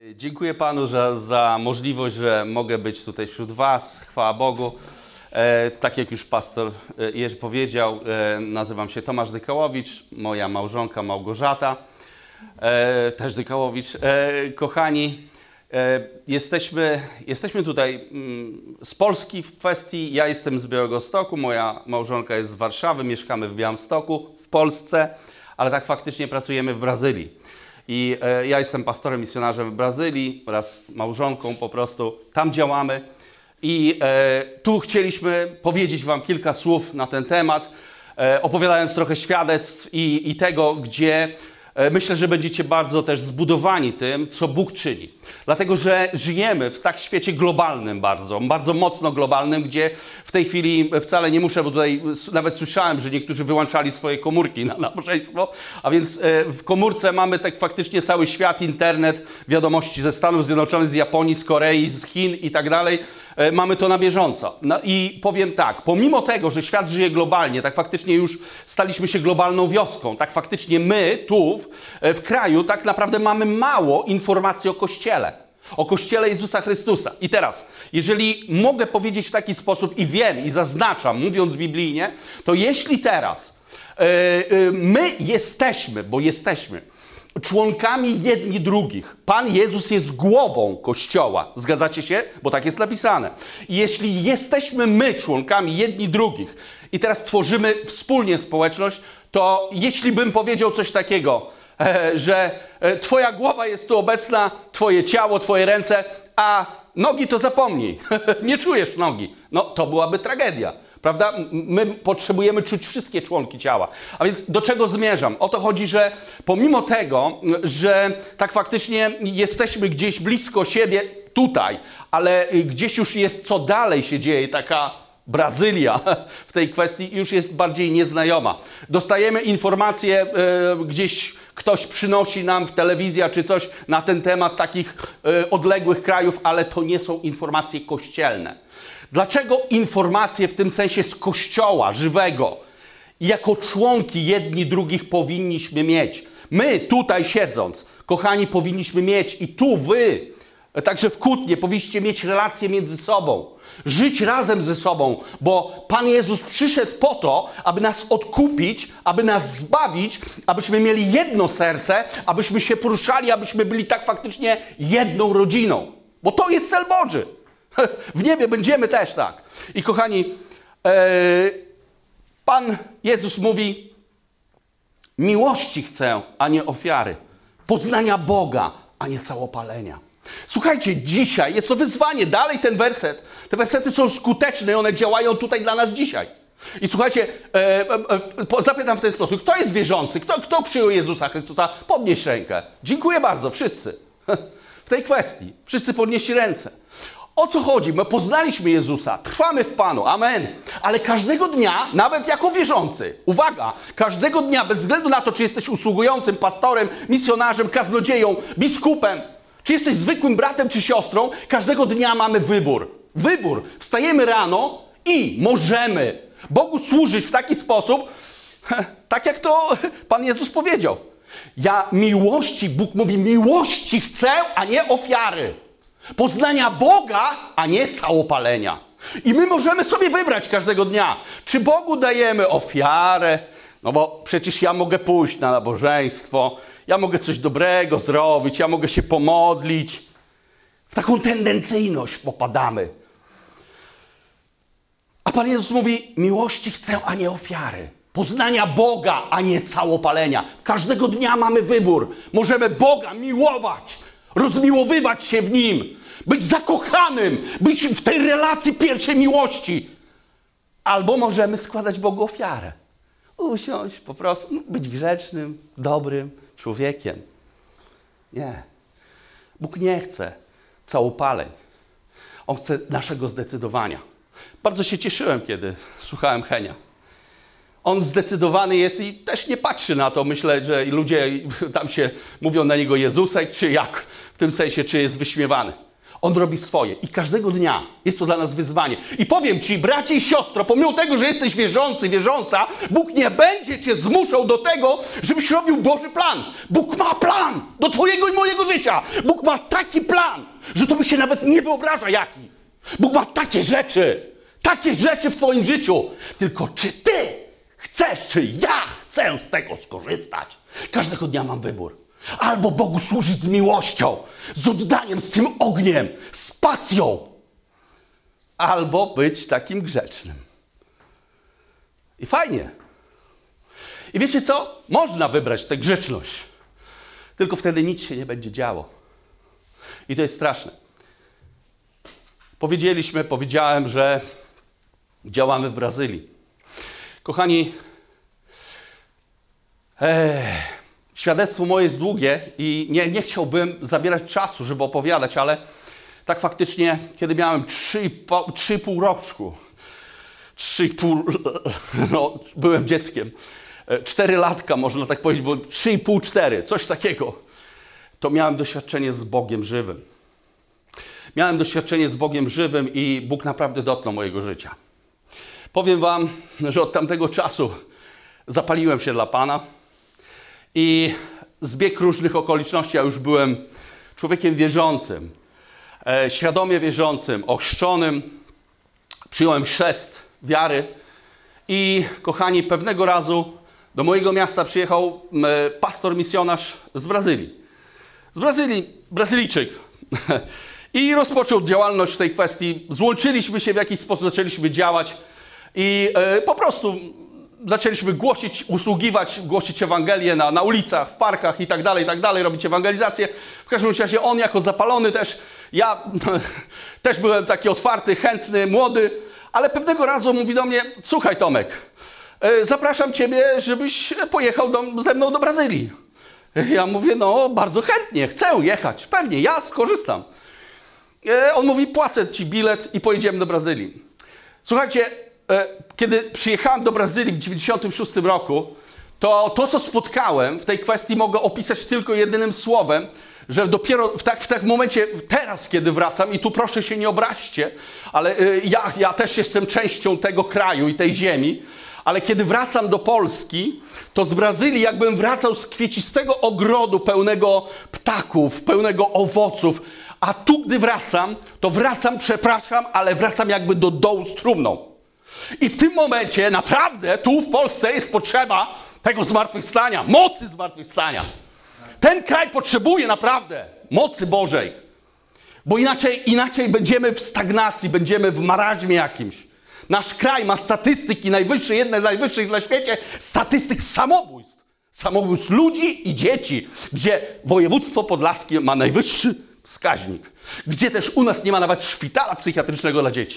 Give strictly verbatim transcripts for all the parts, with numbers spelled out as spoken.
Dziękuję Panu za, za możliwość, że mogę być tutaj wśród Was. Chwała Bogu. E, tak jak już pastor e, Jerzy powiedział, e, nazywam się Tomasz Dykałowicz, moja małżonka Małgorzata, e, też Dykałowicz. E, kochani, e, jesteśmy, jesteśmy tutaj mm, z Polski w kwestii, ja jestem z Białegostoku, moja małżonka jest z Warszawy, mieszkamy w Białymstoku, w Polsce, ale tak faktycznie pracujemy w Brazylii. I e, ja jestem pastorem, misjonarzem w Brazylii wraz z małżonką, po prostu tam działamy. I e, tu chcieliśmy powiedzieć Wam kilka słów na ten temat, e, opowiadając trochę świadectw i, i tego, gdzie e, myślę, że będziecie bardzo też zbudowani tym, co Bóg czyni. Dlatego, że żyjemy w tak świecie globalnym bardzo, bardzo mocno globalnym, gdzie w tej chwili wcale nie muszę, bo tutaj nawet słyszałem, że niektórzy wyłączali swoje komórki na nabożeństwo, a więc w komórce mamy tak faktycznie cały świat, internet, wiadomości ze Stanów Zjednoczonych, z Japonii, z Korei, z Chin i tak dalej. Mamy to na bieżąco. No i powiem tak, pomimo tego, że świat żyje globalnie, tak faktycznie już staliśmy się globalną wioską, tak faktycznie my tu w, w kraju tak naprawdę mamy mało informacji o Kościele. O Kościele Jezusa Chrystusa. I teraz, jeżeli mogę powiedzieć w taki sposób i wiem i zaznaczam, mówiąc biblijnie, to jeśli teraz yy, yy, my jesteśmy, bo jesteśmy członkami jedni drugich. Pan Jezus jest głową Kościoła. Zgadzacie się? Bo tak jest napisane. I jeśli jesteśmy my członkami jedni drugich i teraz tworzymy wspólnie społeczność, to jeśli bym powiedział coś takiego, że twoja głowa jest tu obecna, twoje ciało, twoje ręce, a nogi to zapomnij. Nie czujesz nogi. No to byłaby tragedia. Prawda? My potrzebujemy czuć wszystkie członki ciała. A więc do czego zmierzam? O to chodzi, że pomimo tego, że tak faktycznie jesteśmy gdzieś blisko siebie tutaj, ale gdzieś już jest, co dalej się dzieje, taka Brazylia w tej kwestii już jest bardziej nieznajoma. Dostajemy informacje, yy, gdzieś ktoś przynosi nam w telewizja czy coś na ten temat takich yy, odległych krajów, ale to nie są informacje kościelne. Dlaczego informacje w tym sensie z Kościoła żywego jako członki jedni drugich powinniśmy mieć? My tutaj siedząc, kochani, powinniśmy mieć i tu wy, także w Kutnie, powinniście mieć relacje między sobą. Żyć razem ze sobą, bo Pan Jezus przyszedł po to, aby nas odkupić, aby nas zbawić, abyśmy mieli jedno serce, abyśmy się poruszali, abyśmy byli tak faktycznie jedną rodziną. Bo to jest cel Boży. W niebie będziemy też tak. I kochani, e, Pan Jezus mówi, miłości chcę, a nie ofiary. Poznania Boga, a nie całopalenia. Słuchajcie, dzisiaj jest to wyzwanie. Dalej ten werset. Te wersety są skuteczne i one działają tutaj dla nas dzisiaj. I słuchajcie, e, e, zapytam w ten sposób. Kto jest wierzący? Kto, kto przyjął Jezusa Chrystusa? Podnieś rękę. Dziękuję bardzo. Wszyscy. W tej kwestii. Wszyscy podnieśli ręce. O co chodzi? My poznaliśmy Jezusa, trwamy w Panu, amen. Ale każdego dnia, nawet jako wierzący, uwaga, każdego dnia, bez względu na to, czy jesteś usługującym, pastorem, misjonarzem, kaznodzieją, biskupem, czy jesteś zwykłym bratem czy siostrą, każdego dnia mamy wybór. Wybór. Wstajemy rano i możemy Bogu służyć w taki sposób, tak jak to Pan Jezus powiedział. Ja miłości, Bóg mówi, miłości chcę, a nie ofiary. Poznania Boga, a nie całopalenia. I my możemy sobie wybrać każdego dnia, czy Bogu dajemy ofiarę, no bo przecież ja mogę pójść na nabożeństwo, ja mogę coś dobrego zrobić, ja mogę się pomodlić. W taką tendencyjność popadamy. A Pan Jezus mówi, miłości chcę, a nie ofiary. Poznania Boga, a nie całopalenia. Każdego dnia mamy wybór. Możemy Boga miłować, rozmiłowywać się w Nim, być zakochanym, być w tej relacji pierwszej miłości. Albo możemy składać Bogu ofiarę. Usiąść po prostu, być grzecznym, dobrym człowiekiem. Nie. Bóg nie chce całopaleń. On chce naszego zdecydowania. Bardzo się cieszyłem, kiedy słuchałem Henia. On zdecydowany jest i też nie patrzy na to. Myślę, że ludzie tam się mówią na niego Jezusek, czy jak, w tym sensie, czy jest wyśmiewany. On robi swoje i każdego dnia jest to dla nas wyzwanie. I powiem ci, bracie i siostro, pomimo tego, że jesteś wierzący, wierząca, Bóg nie będzie cię zmuszał do tego, żebyś robił Boży plan. Bóg ma plan do twojego i mojego życia. Bóg ma taki plan, że to by się nawet nie wyobraża jaki. Bóg ma takie rzeczy, takie rzeczy w twoim życiu. Tylko czy ty chcesz, czy ja chcę z tego skorzystać? Każdego dnia mam wybór. Albo Bogu służyć z miłością, z oddaniem, z tym ogniem, z pasją. Albo być takim grzecznym. I fajnie. I wiecie co? Można wybrać tę grzeczność. Tylko wtedy nic się nie będzie działo. I to jest straszne. Powiedzieliśmy, powiedziałem, że działamy w Brazylii. Kochani, ee, świadectwo moje jest długie i nie, nie chciałbym zabierać czasu, żeby opowiadać, ale tak faktycznie, kiedy miałem trzy i pół roczku, trzy i pół, no, byłem dzieckiem, cztery latka, można tak powiedzieć, bo trzy i pół, cztery, coś takiego, to miałem doświadczenie z Bogiem żywym. Miałem doświadczenie z Bogiem żywym i Bóg naprawdę dotknął mojego życia. Powiem wam, że od tamtego czasu zapaliłem się dla Pana i zbieg różnych okoliczności, ja już byłem człowiekiem wierzącym, e, świadomie wierzącym, ochrzczonym, przyjąłem chrzest wiary i kochani, pewnego razu do mojego miasta przyjechał e, pastor misjonarz z Brazylii. Z Brazylii, Brazylijczyk. I rozpoczął działalność w tej kwestii. Złączyliśmy się w jakiś sposób, zaczęliśmy działać i e, po prostu zaczęliśmy głosić, usługiwać, głosić Ewangelię na, na ulicach, w parkach i tak dalej, i tak dalej, robić ewangelizację. W każdym razie on jako zapalony też, ja też byłem taki otwarty, chętny, młody, ale pewnego razu mówi do mnie: słuchaj Tomek, e, zapraszam ciebie, żebyś pojechał do, ze mną do Brazylii. Ja mówię: no bardzo chętnie, chcę jechać, pewnie, ja skorzystam. On mówi: płacę ci bilet i pojedziemy do Brazylii. Słuchajcie, kiedy przyjechałem do Brazylii w dziewięćdziesiątym szóstym roku, to to, co spotkałem w tej kwestii, mogę opisać tylko jedynym słowem, że dopiero w tak w takim momencie, teraz kiedy wracam, i tu proszę się nie obraźcie, ale ja, ja też jestem częścią tego kraju i tej ziemi, ale kiedy wracam do Polski, to z Brazylii jakbym wracał z kwiecistego ogrodu pełnego ptaków, pełnego owoców, a tu, gdy wracam, to wracam, przepraszam, ale wracam jakby do dołu z trumną. I w tym momencie naprawdę tu w Polsce jest potrzeba tego zmartwychwstania, mocy zmartwychwstania. Ten kraj potrzebuje naprawdę mocy Bożej, bo inaczej, inaczej będziemy w stagnacji, będziemy w marazmie jakimś. Nasz kraj ma statystyki najwyższe, jedne z najwyższych na świecie, statystyk samobójstw. Samobójstw ludzi i dzieci, gdzie województwo podlaskie ma najwyższy wskaźnik, gdzie też u nas nie ma nawet szpitala psychiatrycznego dla dzieci.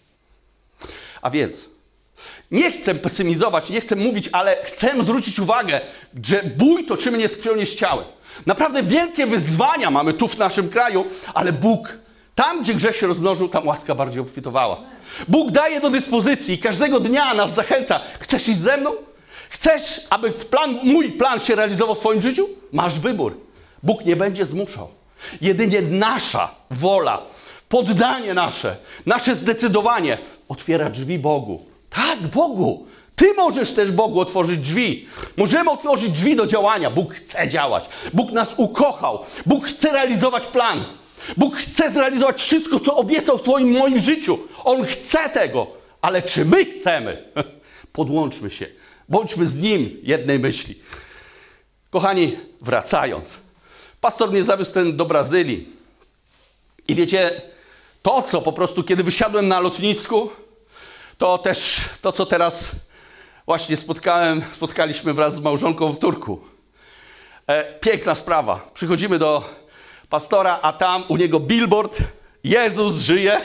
A więc nie chcę pesymizować, nie chcę mówić, ale chcę zwrócić uwagę, że bój toczymy nie z krwią, nie z ciałem. Naprawdę wielkie wyzwania mamy tu w naszym kraju, ale Bóg, tam gdzie grzech się rozmnożył, tam łaska bardziej obfitowała. Bóg daje do dyspozycji i każdego dnia nas zachęca. Chcesz iść ze mną? Chcesz, aby plan, mój plan się realizował w twoim życiu? Masz wybór. Bóg nie będzie zmuszał. Jedynie nasza wola, poddanie nasze, nasze zdecydowanie otwiera drzwi Bogu. Tak, Bogu. Ty możesz też Bogu otworzyć drzwi. Możemy otworzyć drzwi do działania. Bóg chce działać. Bóg nas ukochał. Bóg chce realizować plan. Bóg chce zrealizować wszystko, co obiecał w twoim, moim życiu. On chce tego. Ale czy my chcemy? Podłączmy się. Bądźmy z Nim jednej myśli. Kochani, wracając. Pastor mnie zawiózł ten do Brazylii. I wiecie, to co po prostu, kiedy wysiadłem na lotnisku, to też to, co teraz właśnie spotkałem, spotkaliśmy wraz z małżonką w Turku. E, piękna sprawa. Przychodzimy do pastora, a tam u niego billboard: Jezus żyje.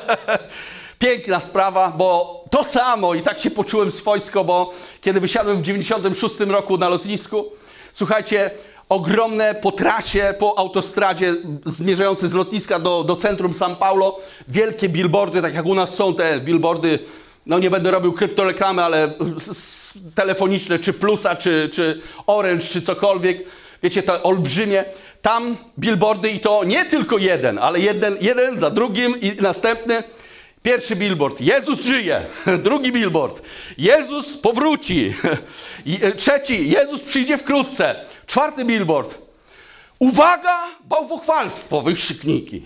Piękna sprawa, bo to samo i tak się poczułem swojsko, bo kiedy wysiadłem w dziewięćdziesiątym szóstym roku na lotnisku, słuchajcie, ogromne po trasie, po autostradzie zmierzające z lotniska do, do centrum São Paulo, wielkie billboardy, tak jak u nas są te billboardy, no nie będę robił kryptoreklamy, ale telefoniczne, czy Plusa, czy, czy Orange, czy cokolwiek, wiecie, te olbrzymie, tam billboardy i to nie tylko jeden, ale jeden, jeden za drugim i następny. Pierwszy billboard, Jezus żyje. Drugi billboard, Jezus powróci. Trzeci, Jezus przyjdzie wkrótce. Czwarty billboard, uwaga, bałwochwalstwo, wykrzykniki.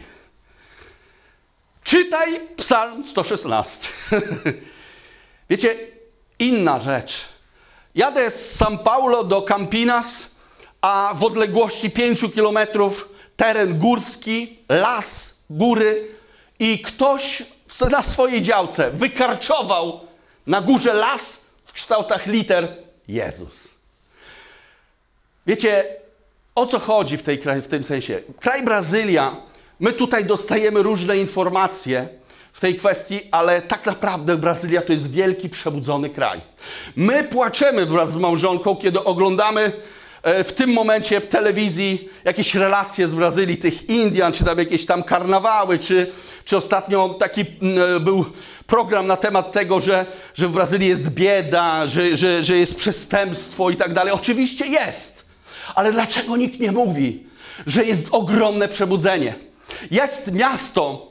Czytaj Psalm sto szesnaście. Wiecie, inna rzecz. Jadę z São Paulo do Campinas, a w odległości pięciu kilometrów teren górski, las, góry i ktoś na swojej działce wykarczował na górze las w kształtach liter Jezus. Wiecie, o co chodzi w, tej kraju, w tym sensie? Kraj Brazylia, my tutaj dostajemy różne informacje w tej kwestii, ale tak naprawdę Brazylia to jest wielki, przebudzony kraj. My płaczemy wraz z małżonką, kiedy oglądamy w tym momencie w telewizji jakieś relacje z Brazylii, tych Indian, czy tam jakieś tam karnawały, czy, czy ostatnio taki był program na temat tego, że, że w Brazylii jest bieda, że, że, że jest przestępstwo i tak dalej. Oczywiście jest, ale dlaczego nikt nie mówi, że jest ogromne przebudzenie? Jest miasto,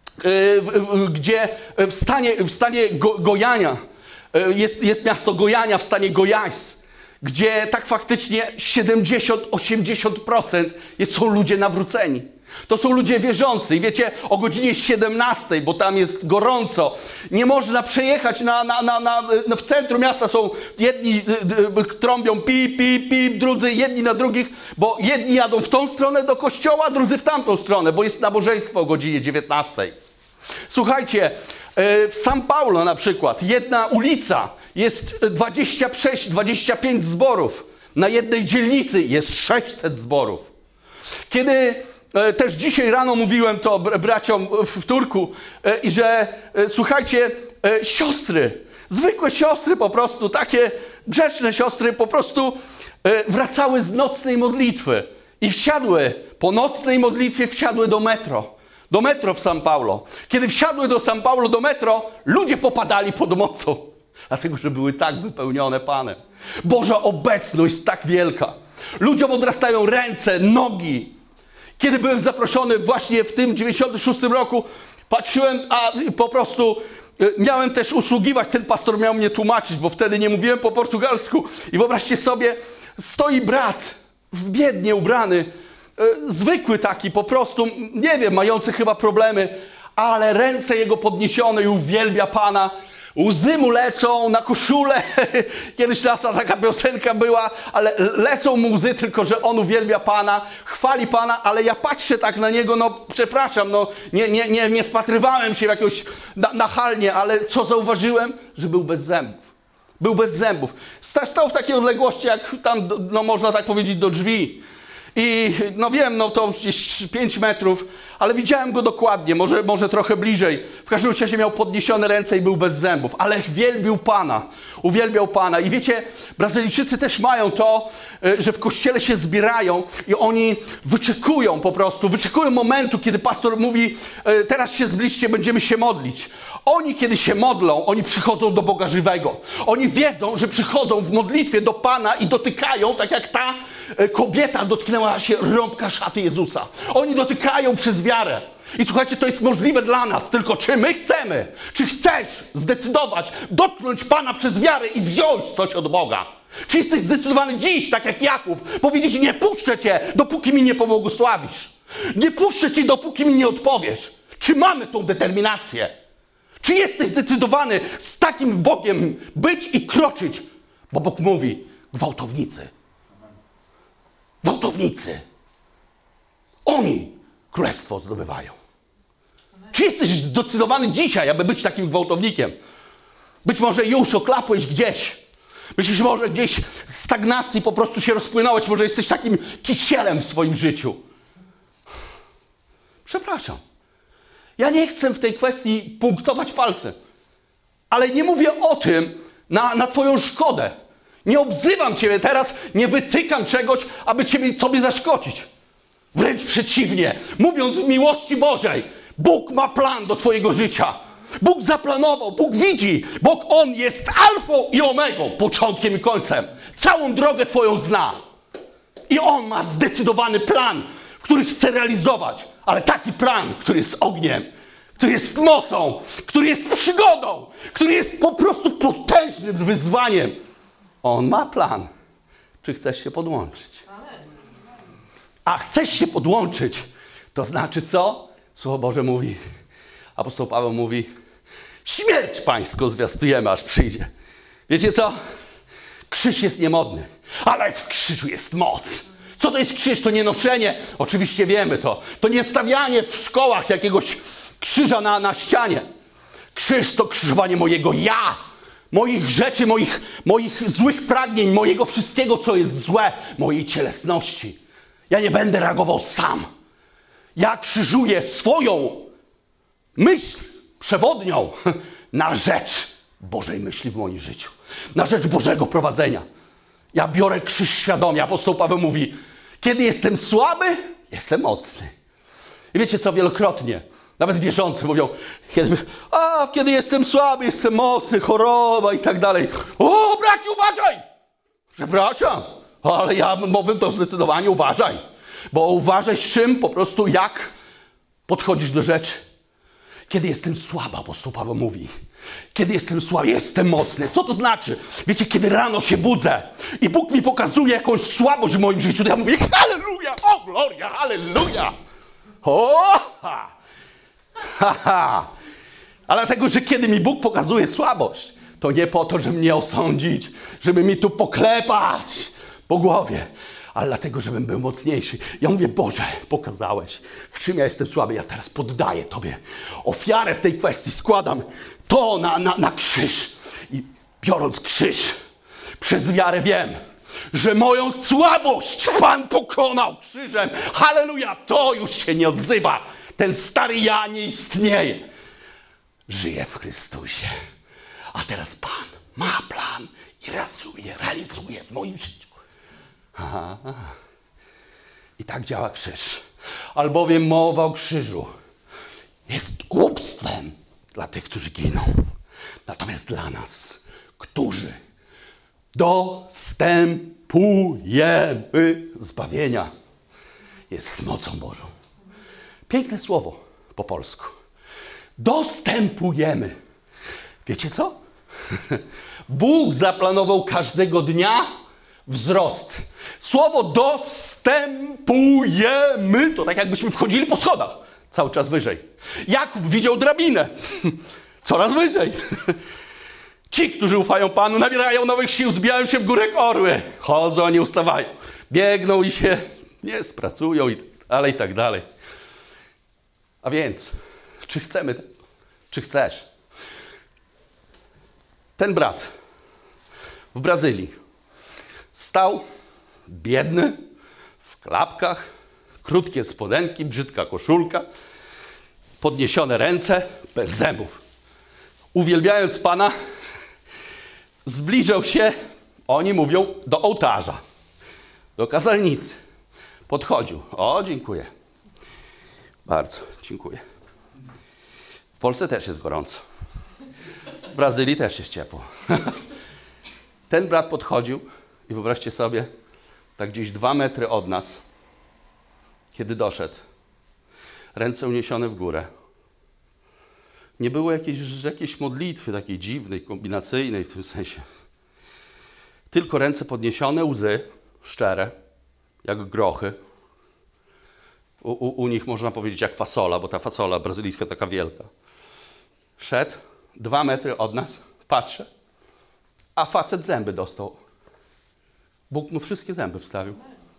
yy, gdzie w stanie, w stanie Go, Gojania, yy, jest, jest miasto Gojania w stanie Goiás, gdzie tak faktycznie siedemdziesiąt do osiemdziesięciu procent jest, są ludzie nawróceni. To są ludzie wierzący. I wiecie, o godzinie siedemnastej, bo tam jest gorąco, nie można przejechać na, na, na, na, na, w centrum miasta. Są jedni y, y, trąbią pip, pip, pip, drudzy jedni na drugich, bo jedni jadą w tą stronę do kościoła, drudzy w tamtą stronę, bo jest nabożeństwo o godzinie dziewiętnastej. Słuchajcie, w São Paulo na przykład jedna ulica jest dwadzieścia sześć dwadzieścia pięć zborów. Na jednej dzielnicy jest sześćset zborów. Kiedy też dzisiaj rano mówiłem to braciom w Turku, i że słuchajcie, siostry, zwykłe siostry po prostu, takie grzeczne siostry po prostu wracały z nocnej modlitwy i wsiadły, po nocnej modlitwie wsiadły do metro. Do metro w São Paulo. Kiedy wsiadły do São Paulo do metro, ludzie popadali pod mocą. Dlatego, że były tak wypełnione Panem. Boża obecność jest tak wielka. Ludziom odrastają ręce, nogi. Kiedy byłem zaproszony właśnie w tym dziewięćdziesiątym szóstym roku, patrzyłem, a po prostu miałem też usługiwać. Ten pastor miał mnie tłumaczyć, bo wtedy nie mówiłem po portugalsku. I wyobraźcie sobie, stoi brat, biednie ubrany, zwykły taki po prostu, nie wiem, mający chyba problemy, ale ręce jego podniesione i uwielbia Pana. Łzy mu lecą na koszulę. Kiedyś nasza taka piosenka była, ale lecą mu łzy, tylko że on uwielbia Pana, chwali Pana, ale ja patrzę tak na niego, no przepraszam, no nie, nie, nie, nie wpatrywałem się w jakąś na, nachalnie, ale co zauważyłem? Że był bez zębów. Był bez zębów. Stał w takiej odległości, jak tam, no można tak powiedzieć, do drzwi. I no wiem, no to gdzieś pięć metrów, ale widziałem go dokładnie, może, może trochę bliżej. W każdym razie miał podniesione ręce i był bez zębów, ale wielbił Pana, uwielbiał Pana. I wiecie, Brazylijczycy też mają to, że w kościele się zbierają i oni wyczekują po prostu, wyczekują momentu, kiedy pastor mówi, teraz się zbliżcie, będziemy się modlić. Oni, kiedy się modlą, oni przychodzą do Boga żywego. Oni wiedzą, że przychodzą w modlitwie do Pana i dotykają, tak jak ta kobieta dotknęła się rąbka szaty Jezusa. Oni dotykają przez wiarę. I słuchajcie, to jest możliwe dla nas, tylko czy my chcemy, czy chcesz zdecydować, dotknąć Pana przez wiarę i wziąć coś od Boga? Czy jesteś zdecydowany dziś, tak jak Jakub, powiedzieć, nie puszczę Cię, dopóki mi nie pobłogosławisz. Nie puszczę Cię, dopóki mi nie odpowiesz. Czy mamy tą determinację? Czy jesteś zdecydowany z takim Bogiem być i kroczyć? Bo Bóg mówi, gwałtownicy. Gwałtownicy. Oni królestwo zdobywają. Czy jesteś zdecydowany dzisiaj, aby być takim gwałtownikiem? Być może już oklapłeś gdzieś. Być może gdzieś z stagnacji po prostu się rozpłynąłeś. Może jesteś takim kisielem w swoim życiu. Przepraszam. Ja nie chcę w tej kwestii punktować palcem. Ale nie mówię o tym na, na twoją szkodę. Nie obzywam ciebie teraz, nie wytykam czegoś, aby ciebie, tobie zaszkodzić. Wręcz przeciwnie. Mówiąc w miłości Bożej, Bóg ma plan do twojego życia. Bóg zaplanował, Bóg widzi. Bóg, On jest alfą i omegą, początkiem i końcem. Całą drogę twoją zna. I On ma zdecydowany plan, który chce realizować. Ale taki plan, który jest ogniem, który jest mocą, który jest przygodą, który jest po prostu potężnym wyzwaniem. On ma plan. Czy chcesz się podłączyć? A chcesz się podłączyć, to znaczy co? Słowo Boże mówi, apostoł Paweł mówi, śmierć pańską zwiastujemy, aż przyjdzie. Wiecie co? Krzyż jest niemodny, ale w krzyżu jest moc. Co to jest krzyż? To nie noszenie, oczywiście wiemy to. To nie stawianie w szkołach jakiegoś krzyża na, na ścianie. Krzyż to krzyżowanie mojego ja, moich rzeczy, moich, moich złych pragnień, mojego wszystkiego, co jest złe, mojej cielesności. Ja nie będę reagował sam. Ja krzyżuję swoją myśl przewodnią na rzecz Bożej myśli w moim życiu. Na rzecz Bożego prowadzenia. Ja biorę krzyż świadomie. Apostoł Paweł mówi, kiedy jestem słaby, jestem mocny. I wiecie co, wielokrotnie, nawet wierzący mówią, kiedy, a, kiedy jestem słaby, jestem mocny, choroba i tak dalej. O, bracie, uważaj! Przepraszam, ale ja mówię to zdecydowanie, uważaj. Bo uważaj z czym, po prostu jak podchodzisz do rzeczy. Kiedy jestem słaby, apostoł Paweł mówi. Kiedy jestem słaby, jestem mocny. Co to znaczy? Wiecie, kiedy rano się budzę i Bóg mi pokazuje jakąś słabość w moim życiu, to ja mówię, halleluja, o gloria, halleluja. O, ha, ha, ha. Ale dlatego, że kiedy mi Bóg pokazuje słabość, to nie po to, żeby mnie osądzić, żeby mi tu poklepać po głowie, ale dlatego, żebym był mocniejszy. Ja mówię, Boże, pokazałeś, w czym ja jestem słaby. Ja teraz poddaję Tobie ofiarę w tej kwestii. Składam to na, na, na krzyż. I biorąc krzyż, przez wiarę wiem, że moją słabość Pan pokonał krzyżem. Halleluja, to już się nie odzywa. Ten stary ja nie istnieje. Żyję w Chrystusie. A teraz Pan ma plan i realizuje, realizuje w moim życiu. Aha. I tak działa krzyż. Albowiem mowa o krzyżu jest głupstwem dla tych, którzy giną. Natomiast dla nas, którzy dostępujemy zbawienia, jest mocą Bożą. Piękne słowo po polsku. Dostępujemy. Wiecie co? Bóg zaplanował każdego dnia wzrost. Słowo dostępujemy to tak jakbyśmy wchodzili po schodach. Cały czas wyżej. Jakub widział drabinę. Coraz wyżej. Ci, którzy ufają Panu, nabierają nowych sił, zbijają się w górę jak orły. Chodzą, a nie ustawają. Biegną i się nie spracują i tak dalej, i tak dalej. A więc, czy chcemy, czy chcesz? Ten brat w Brazylii stał biedny, w klapkach, krótkie spodenki, brzydka koszulka, podniesione ręce, bez zębów. Uwielbiając Pana, zbliżał się, oni mówią, do ołtarza, do kazalnicy. Podchodził. O, dziękuję. Bardzo dziękuję. W Polsce też jest gorąco. W Brazylii też jest ciepło. Ten brat podchodził i wyobraźcie sobie, tak gdzieś dwa metry od nas, kiedy doszedł, ręce uniesione w górę. Nie było jakiejś, jakiejś modlitwy takiej dziwnej, kombinacyjnej w tym sensie. Tylko ręce podniesione, łzy szczere, jak grochy. U, u, u nich można powiedzieć jak fasola, bo ta fasola brazylijska taka wielka. Szedł dwa metry od nas, patrzę, a facet zęby dostał. Bóg mu wszystkie zęby wstawił.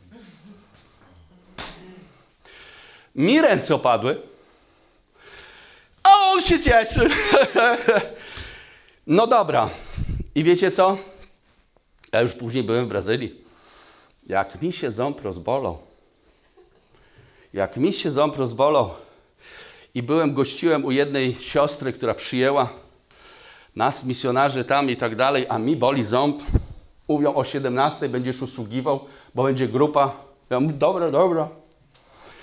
Mi ręce opadły, a on się cieszy. No dobra. I wiecie co? Ja już później byłem w Brazylii. Jak mi się ząb rozbolał, jak mi się ząb rozbolał i byłem, gościłem u jednej siostry, która przyjęła nas, misjonarzy tam i tak dalej, a mi boli ząb. Mówią, o siedemnastej będziesz usługiwał, bo będzie grupa. Ja mówię, dobra, dobra.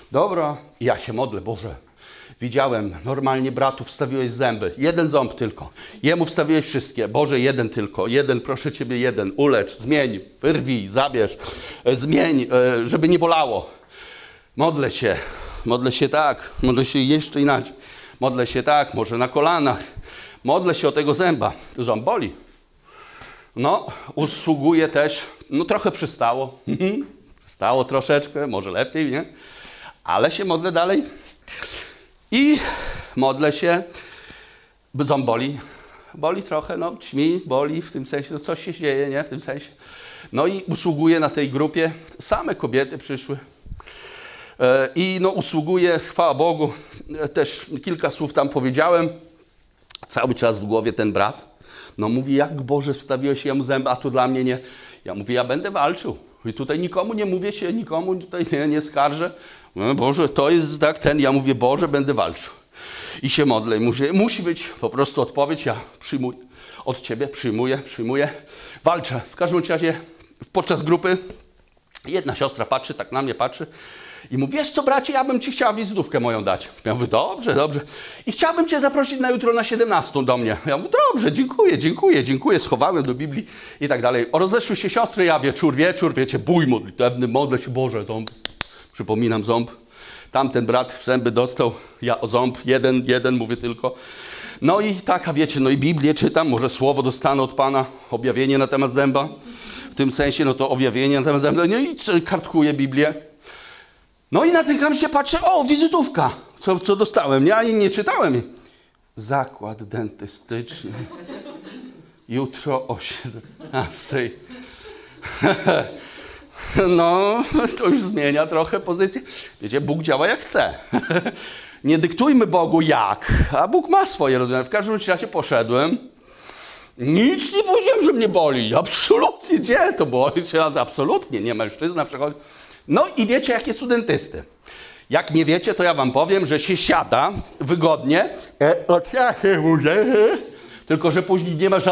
Dobra, i ja się modlę, Boże. Widziałem, normalnie bratu wstawiłeś zęby, jeden ząb tylko. Jemu wstawiłeś wszystkie, Boże, jeden tylko, jeden, proszę Ciebie, jeden. Ulecz, zmień, wyrwij, zabierz, zmień, żeby nie bolało. Modlę się, modlę się tak, modlę się jeszcze inaczej. Modlę się tak, może na kolanach. Modlę się o tego zęba. Ząb boli. No, usługuje też, no trochę przystało. Przystało troszeczkę, może lepiej, nie? Ale się modlę dalej. I modlę się, ząb boli. Boli trochę, no, ćmi, boli, w tym sensie, no coś się dzieje, nie? W tym sensie. No i usługuję na tej grupie. Same kobiety przyszły. I no usługuję, chwała Bogu, też kilka słów tam powiedziałem, cały czas w głowie ten brat, no mówi, jak Boże wstawiłeś jemu zęby, a tu dla mnie nie. Ja mówię, ja będę walczył i tutaj nikomu nie mówię się, nikomu tutaj nie, nie skarżę. Mówię, Boże, to jest tak ten, ja mówię, Boże, będę walczył. I się modlę i mówię, musi być po prostu odpowiedź, ja przyjmuję od Ciebie, przyjmuję, przyjmuję, walczę. W każdym razie podczas grupy jedna siostra patrzy, tak na mnie patrzy, i mówi, wiesz co, bracie, ja bym Ci chciała wizytówkę moją dać. Ja mówię, dobrze, dobrze. I chciałbym Cię zaprosić na jutro na siedemnastą do mnie. Ja mówię, dobrze, dziękuję, dziękuję, dziękuję. Schowałem do Biblii i tak dalej. Rozeszły się siostry, ja wieczór, wieczór, wiecie, bój modlitewny, modlę się, Boże, ząb. Przypominam, ząb. Tamten brat w zęby dostał, ja o ząb, jeden, jeden mówię tylko. No i taka, wiecie, no i Biblię czytam, może słowo dostanę od Pana, objawienie na temat zęba. W tym sensie, no to objawienie na temat zęba. No i kartkuję Biblię. No i natykam się, patrzę, o, wizytówka, co, co dostałem, nie, ani nie czytałem. Zakład dentystyczny, jutro o siedemnastej. No, to już zmienia trochę pozycję. Wiecie, Bóg działa jak chce. Nie dyktujmy Bogu jak, a Bóg ma swoje rozwiązania. W każdym razie poszedłem. Nic nie powiedziałem, że mnie boli. Absolutnie, gdzie to boli? Absolutnie, nie mężczyzna przechodzi. No i wiecie, jak jest u dentysty. Jak nie wiecie, to ja wam powiem, że się siada wygodnie, tylko że później nie ma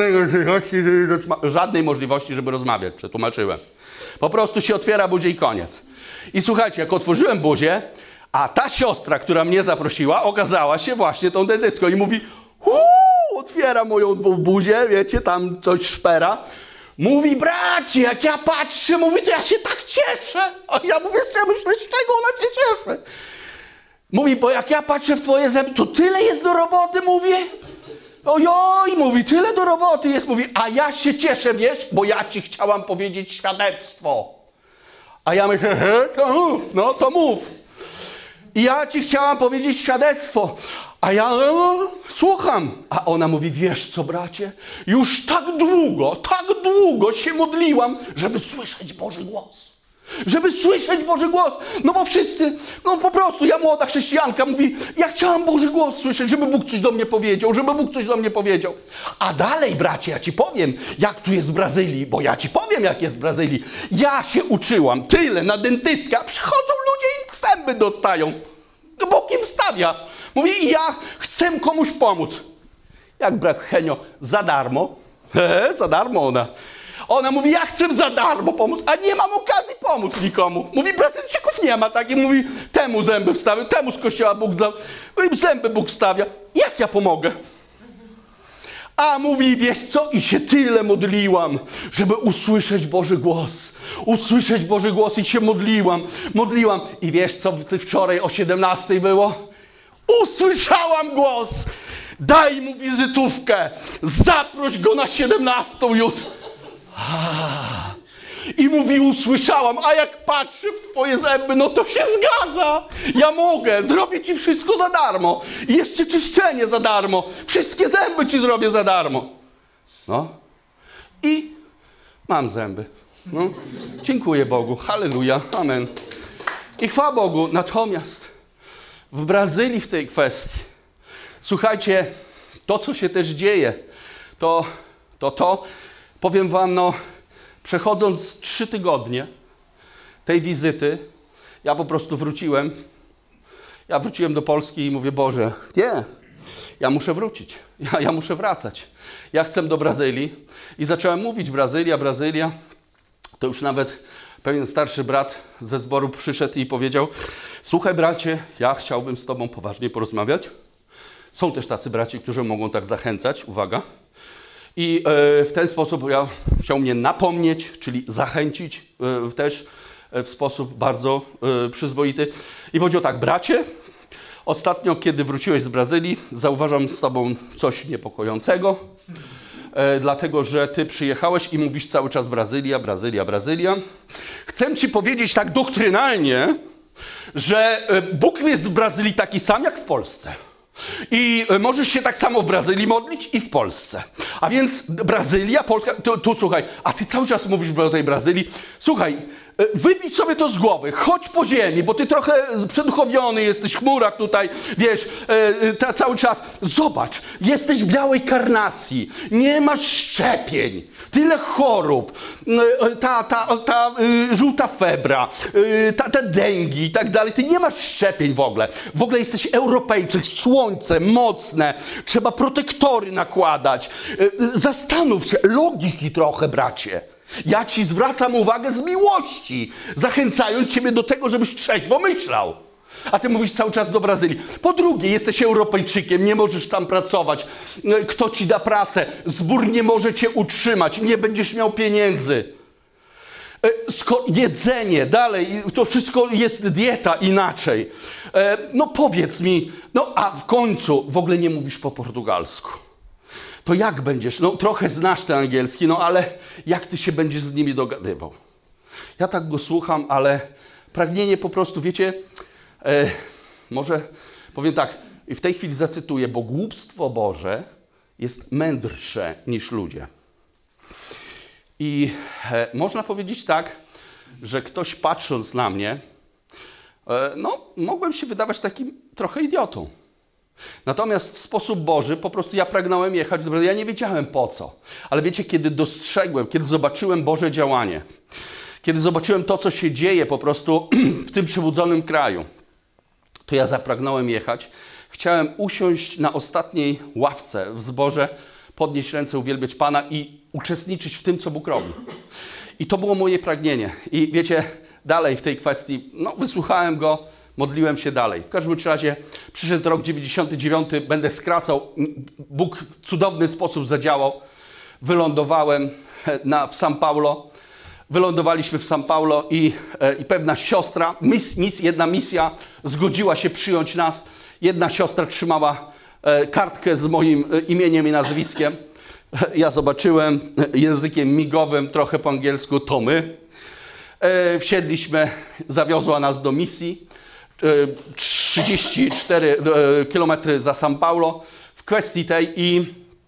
żadnej możliwości, żeby rozmawiać, przetłumaczyłem. Po prostu się otwiera buzię i koniec. I słuchajcie, jak otworzyłem buzię, a ta siostra, która mnie zaprosiła, okazała się właśnie tą dentystką i mówi, uuu, otwiera moją buzię, wiecie, tam coś szpera. Mówi, bracie, jak ja patrzę, mówi, to ja się tak cieszę. A ja mówię, ja myślę, z czego ona się cieszy? Mówi, bo jak ja patrzę w twoje zęby, to tyle jest do roboty, mówię. Ojoj, mówi, tyle do roboty jest, mówi, a ja się cieszę, wiesz, bo ja ci chciałam powiedzieć świadectwo. A ja mówię, he, to mów, no to mów. I ja ci chciałam powiedzieć świadectwo. A ja no, słucham. A ona mówi, wiesz co, bracie, już tak długo, tak długo się modliłam, żeby słyszeć Boży głos. Żeby słyszeć Boży głos. No bo wszyscy, no po prostu, ja młoda chrześcijanka mówi, ja chciałam Boży głos słyszeć, żeby Bóg coś do mnie powiedział, żeby Bóg coś do mnie powiedział. A dalej, bracie, ja ci powiem, jak tu jest w Brazylii, bo ja ci powiem, jak jest w Brazylii. Ja się uczyłam tyle na dentystkę, a przychodzą ludzie i zęby dostają. Bokiem wstawia. Mówi, ja chcę komuś pomóc. Jak brat Henio, za darmo. He, za darmo ona. Ona mówi, ja chcę za darmo pomóc, a nie mam okazji pomóc nikomu. Mówi, Brazylijczyków nie ma takich. Mówi, temu zęby wstawił, temu z kościoła Bóg dał. Mówi, zęby Bóg stawia. Jak ja pomogę? A mówi, wiesz co? I się tyle modliłam, żeby usłyszeć Boży głos. Usłyszeć Boży głos i się modliłam. Modliłam. I wiesz co wczoraj o siedemnastej było? Usłyszałam głos. Daj mu wizytówkę. Zaproś go na siedemnastą jutro. I mówi, usłyszałam, a jak patrzę w twoje zęby, no to się zgadza. Ja mogę, zrobię ci wszystko za darmo. I jeszcze czyszczenie za darmo. Wszystkie zęby ci zrobię za darmo. No. I mam zęby. No. Dziękuję Bogu. Halleluja. Amen. I chwała Bogu. Natomiast w Brazylii w tej kwestii, słuchajcie, to co się też dzieje, to to, to powiem wam, no, przechodząc trzy tygodnie tej wizyty, ja po prostu wróciłem. Ja wróciłem do Polski i mówię, Boże, nie, ja muszę wrócić, ja, ja muszę wracać. Ja chcę do Brazylii i zacząłem mówić Brazylia, Brazylia. To już nawet pewien starszy brat ze zboru przyszedł i powiedział: słuchaj bracie, ja chciałbym z tobą poważnie porozmawiać. Są też tacy braci, którzy mogą tak zachęcać, uwaga. I e, w ten sposób ja chciał mnie napomnieć, czyli zachęcić e, też e, w sposób bardzo e, przyzwoity. I powiedział tak: bracie, ostatnio, kiedy wróciłeś z Brazylii, zauważam z tobą coś niepokojącego, e, dlatego że ty przyjechałeś i mówisz cały czas Brazylia, Brazylia, Brazylia. Chcę ci powiedzieć tak doktrynalnie, że Bóg jest w Brazylii taki sam jak w Polsce. I możesz się tak samo w Brazylii modlić i w Polsce. A więc Brazylia, Polska, tu, tu słuchaj, a ty cały czas mówisz o tej Brazylii. Słuchaj, wybij sobie to z głowy, chodź po ziemi, bo ty trochę przeduchowiony jesteś, w chmurach tutaj, wiesz, ta, cały czas. Zobacz, jesteś białej karnacji, nie masz szczepień, tyle chorób, ta, ta, ta y, żółta febra, y, ta, te dengi i tak dalej, ty nie masz szczepień w ogóle. W ogóle jesteś Europejczyk, słońce mocne, trzeba protektory nakładać. Y, zastanów się, logiki trochę, bracie. Ja ci zwracam uwagę z miłości, zachęcając ciebie do tego, żebyś trzeźwo myślał. A ty mówisz cały czas do Brazylii. Po drugie, jesteś Europejczykiem, nie możesz tam pracować. Kto ci da pracę? Zbór nie może cię utrzymać, nie będziesz miał pieniędzy. Sko- jedzenie, dalej, to wszystko jest dieta inaczej. No powiedz mi, no a w końcu w ogóle nie mówisz po portugalsku. To jak będziesz? No trochę znasz ten angielski, no ale jak ty się będziesz z nimi dogadywał? Ja tak go słucham, ale pragnienie po prostu, wiecie, e, może powiem tak, i w tej chwili zacytuję, bo głupstwo Boże jest mędrsze niż ludzie. I e, można powiedzieć tak, że ktoś patrząc na mnie, e, no mogłem się wydawać takim trochę idiotą. Natomiast w sposób Boży po prostu ja pragnąłem jechać do Brazylii. Ja nie wiedziałem po co. Ale wiecie, kiedy dostrzegłem, kiedy zobaczyłem Boże działanie, kiedy zobaczyłem to, co się dzieje po prostu w tym przebudzonym kraju, to ja zapragnąłem jechać. Chciałem usiąść na ostatniej ławce w zborze, podnieść ręce, uwielbiać Pana i uczestniczyć w tym, co Bóg robi. I to było moje pragnienie. I wiecie, dalej w tej kwestii, no wysłuchałem Go, modliłem się dalej. W każdym razie przyszedł rok dziewięćdziesiąty dziewiąty, będę skracał. Bóg w cudowny sposób zadziałał. Wylądowałem na, w São Paulo. Wylądowaliśmy w São Paulo i, e, i pewna siostra, mis, mis, jedna misja zgodziła się przyjąć nas. Jedna siostra trzymała e, kartkę z moim e, imieniem i nazwiskiem. E, ja zobaczyłem e, językiem migowym, trochę po angielsku, to my. E, wsiedliśmy, zawiozła nas do misji. trzydzieści cztery kilometry za São Paulo w kwestii tej i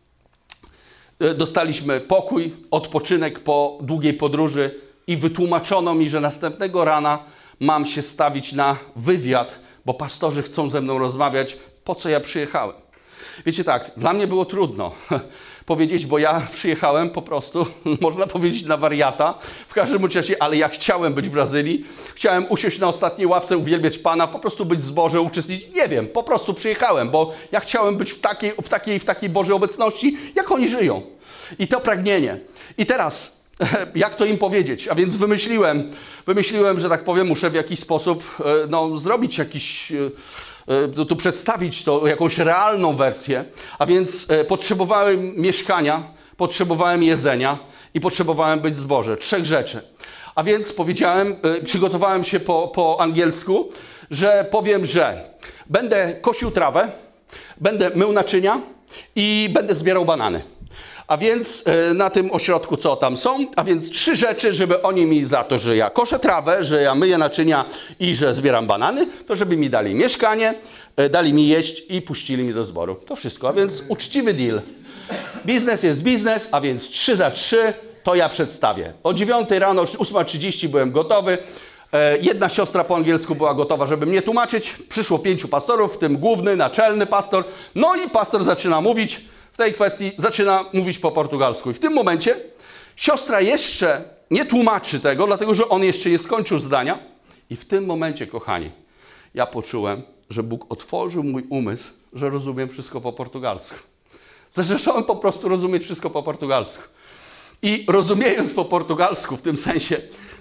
dostaliśmy pokój, odpoczynek po długiej podróży i wytłumaczono mi, że następnego rana mam się stawić na wywiad, bo pastorzy chcą ze mną rozmawiać, po co ja przyjechałem. Wiecie tak, dla mnie było trudno powiedzieć, bo ja przyjechałem po prostu, można powiedzieć, na wariata, w każdym razie, ale ja chciałem być w Brazylii, chciałem usiąść na ostatniej ławce, uwielbiać Pana, po prostu być w zborze, uczestniczyć, nie wiem, po prostu przyjechałem, bo ja chciałem być w takiej, w takiej, w takiej Bożej obecności, jak oni żyją. I to pragnienie. I teraz, jak to im powiedzieć? A więc wymyśliłem, wymyśliłem, że tak powiem, muszę w jakiś sposób no, zrobić jakiś... Tu, tu przedstawić to jakąś realną wersję, a więc e, potrzebowałem mieszkania, potrzebowałem jedzenia i potrzebowałem być w zborze. Trzech rzeczy. A więc powiedziałem, e, przygotowałem się po, po angielsku, że powiem, że będę kosił trawę, będę mył naczynia i będę zbierał banany. A więc e, na tym ośrodku co tam są, a więc trzy rzeczy, żeby oni mi za to, że ja koszę trawę, że ja myję naczynia i że zbieram banany, to żeby mi dali mieszkanie, e, dali mi jeść i puścili mi do zboru. To wszystko, a więc uczciwy deal. Biznes jest biznes, a więc trzy za trzy to ja przedstawię. O dziewiątej rano, ósma trzydzieści byłem gotowy. E, jedna siostra po angielsku była gotowa, żeby mnie tłumaczyć. Przyszło pięciu pastorów, w tym główny, naczelny pastor. No i pastor zaczyna mówić. W tej kwestii zaczyna mówić po portugalsku. I w tym momencie siostra jeszcze nie tłumaczy tego, dlatego że on jeszcze nie skończył zdania. I w tym momencie, kochani, ja poczułem, że Bóg otworzył mój umysł, że rozumiem wszystko po portugalsku. Zacząłem po prostu rozumieć wszystko po portugalsku. I rozumiejąc po portugalsku, w tym sensie,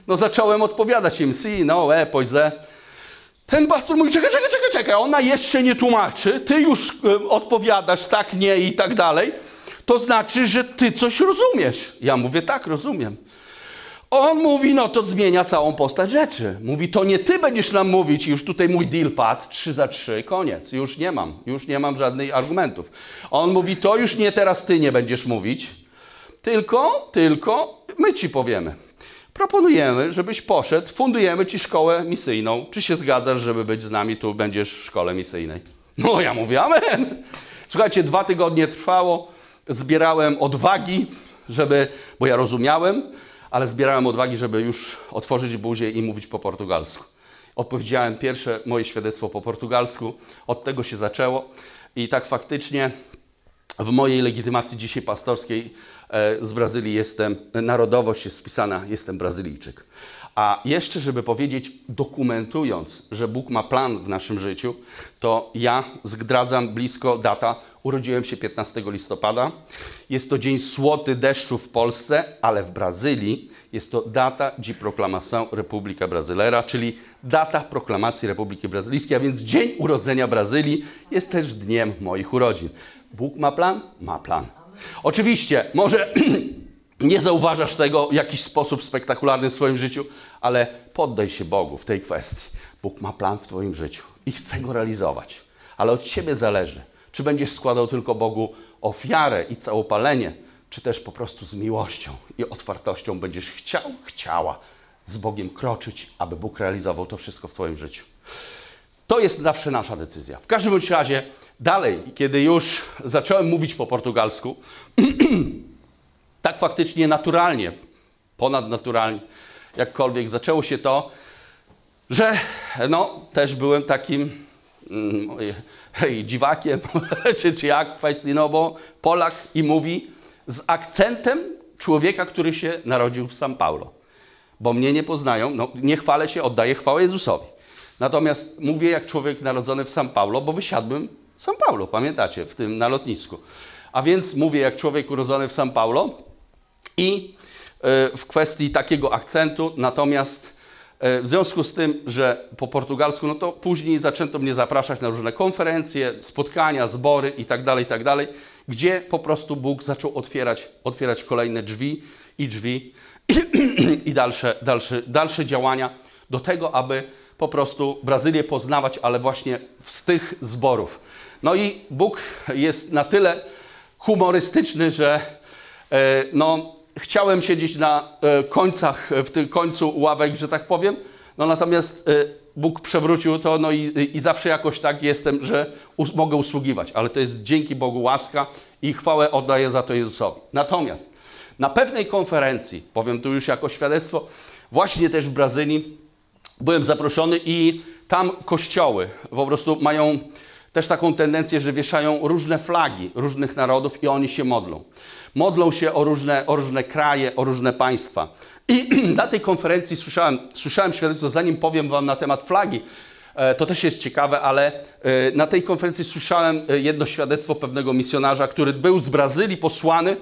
no zacząłem odpowiadać im, si, no, e, poise. Ten pastor mówi, czekaj, czekaj, czekaj, czekaj, ona jeszcze nie tłumaczy, ty już y, odpowiadasz tak, nie i tak dalej, to znaczy, że ty coś rozumiesz. Ja mówię, tak, rozumiem. On mówi, no to zmienia całą postać rzeczy. Mówi, to nie ty będziesz nam mówić, już tutaj mój deal padł, trzy za trzy, koniec, już nie mam, już nie mam żadnych argumentów. On mówi, to już nie teraz ty nie będziesz mówić, tylko, tylko my ci powiemy. Proponujemy, żebyś poszedł, fundujemy ci szkołę misyjną. Czy się zgadzasz, żeby być z nami, tu będziesz w szkole misyjnej? No ja mówię, amen. Słuchajcie, dwa tygodnie trwało, zbierałem odwagi, żeby, bo ja rozumiałem, ale zbierałem odwagi, żeby już otworzyć buzię i mówić po portugalsku. Odpowiedziałem pierwsze moje świadectwo po portugalsku, od tego się zaczęło i tak faktycznie w mojej legitymacji dzisiaj pastorskiej z Brazylii jestem, narodowość jest wpisana, jestem Brazylijczyk. A jeszcze, żeby powiedzieć, dokumentując, że Bóg ma plan w naszym życiu, to ja zdradzam blisko data. Urodziłem się piętnastego listopada. Jest to dzień słoty deszczu w Polsce, ale w Brazylii jest to data de proclamação República Brasileira, czyli data proklamacji Republiki Brazylijskiej, a więc dzień urodzenia Brazylii jest też dniem moich urodzin. Bóg ma plan? Ma plan. Oczywiście, może nie zauważasz tego w jakiś sposób spektakularny w swoim życiu, ale poddaj się Bogu w tej kwestii. Bóg ma plan w twoim życiu i chce go realizować. Ale od ciebie zależy, czy będziesz składał tylko Bogu ofiarę i całopalenie, czy też po prostu z miłością i otwartością będziesz chciał, chciała z Bogiem kroczyć, aby Bóg realizował to wszystko w twoim życiu. To jest zawsze nasza decyzja. W każdym bądź razie dalej, kiedy już zacząłem mówić po portugalsku, tak faktycznie naturalnie, ponadnaturalnie, jakkolwiek zaczęło się to, że no, też byłem takim mm, hej, dziwakiem, czy, czy jak w kwestii, no bo Polak i mówi z akcentem człowieka, który się narodził w São Paulo. Bo mnie nie poznają, no nie chwalę się, oddaję chwałę Jezusowi. Natomiast mówię jak człowiek narodzony w São Paulo, bo wysiadłem w São Paulo, pamiętacie, w tym na lotnisku. A więc mówię jak człowiek urodzony w São Paulo i y, w kwestii takiego akcentu, natomiast y, w związku z tym, że po portugalsku, no to później zaczęto mnie zapraszać na różne konferencje, spotkania, zbory i tak dalej, i tak dalej, gdzie po prostu Bóg zaczął otwierać, otwierać kolejne drzwi i drzwi i, i dalsze, dalsze, dalsze działania do tego, aby po prostu Brazylię poznawać, ale właśnie z tych zborów. No i Bóg jest na tyle humorystyczny, że e, no, chciałem siedzieć na e, końcach, w tym końcu ławek, że tak powiem, no natomiast e, Bóg przewrócił to, no i, i zawsze jakoś tak jestem, że us mogę usługiwać, ale to jest dzięki Bogu łaska i chwałę oddaję za to Jezusowi. Natomiast na pewnej konferencji, powiem tu już jako świadectwo, właśnie też w Brazylii, byłem zaproszony i tam kościoły po prostu mają też taką tendencję, że wieszają różne flagi różnych narodów i oni się modlą. Modlą się o różne, o różne kraje, o różne państwa. I na tej konferencji słyszałem, słyszałem świadectwo, zanim powiem wam na temat flagi, to też jest ciekawe, ale na tej konferencji słyszałem jedno świadectwo pewnego misjonarza, który był z Brazylii posłany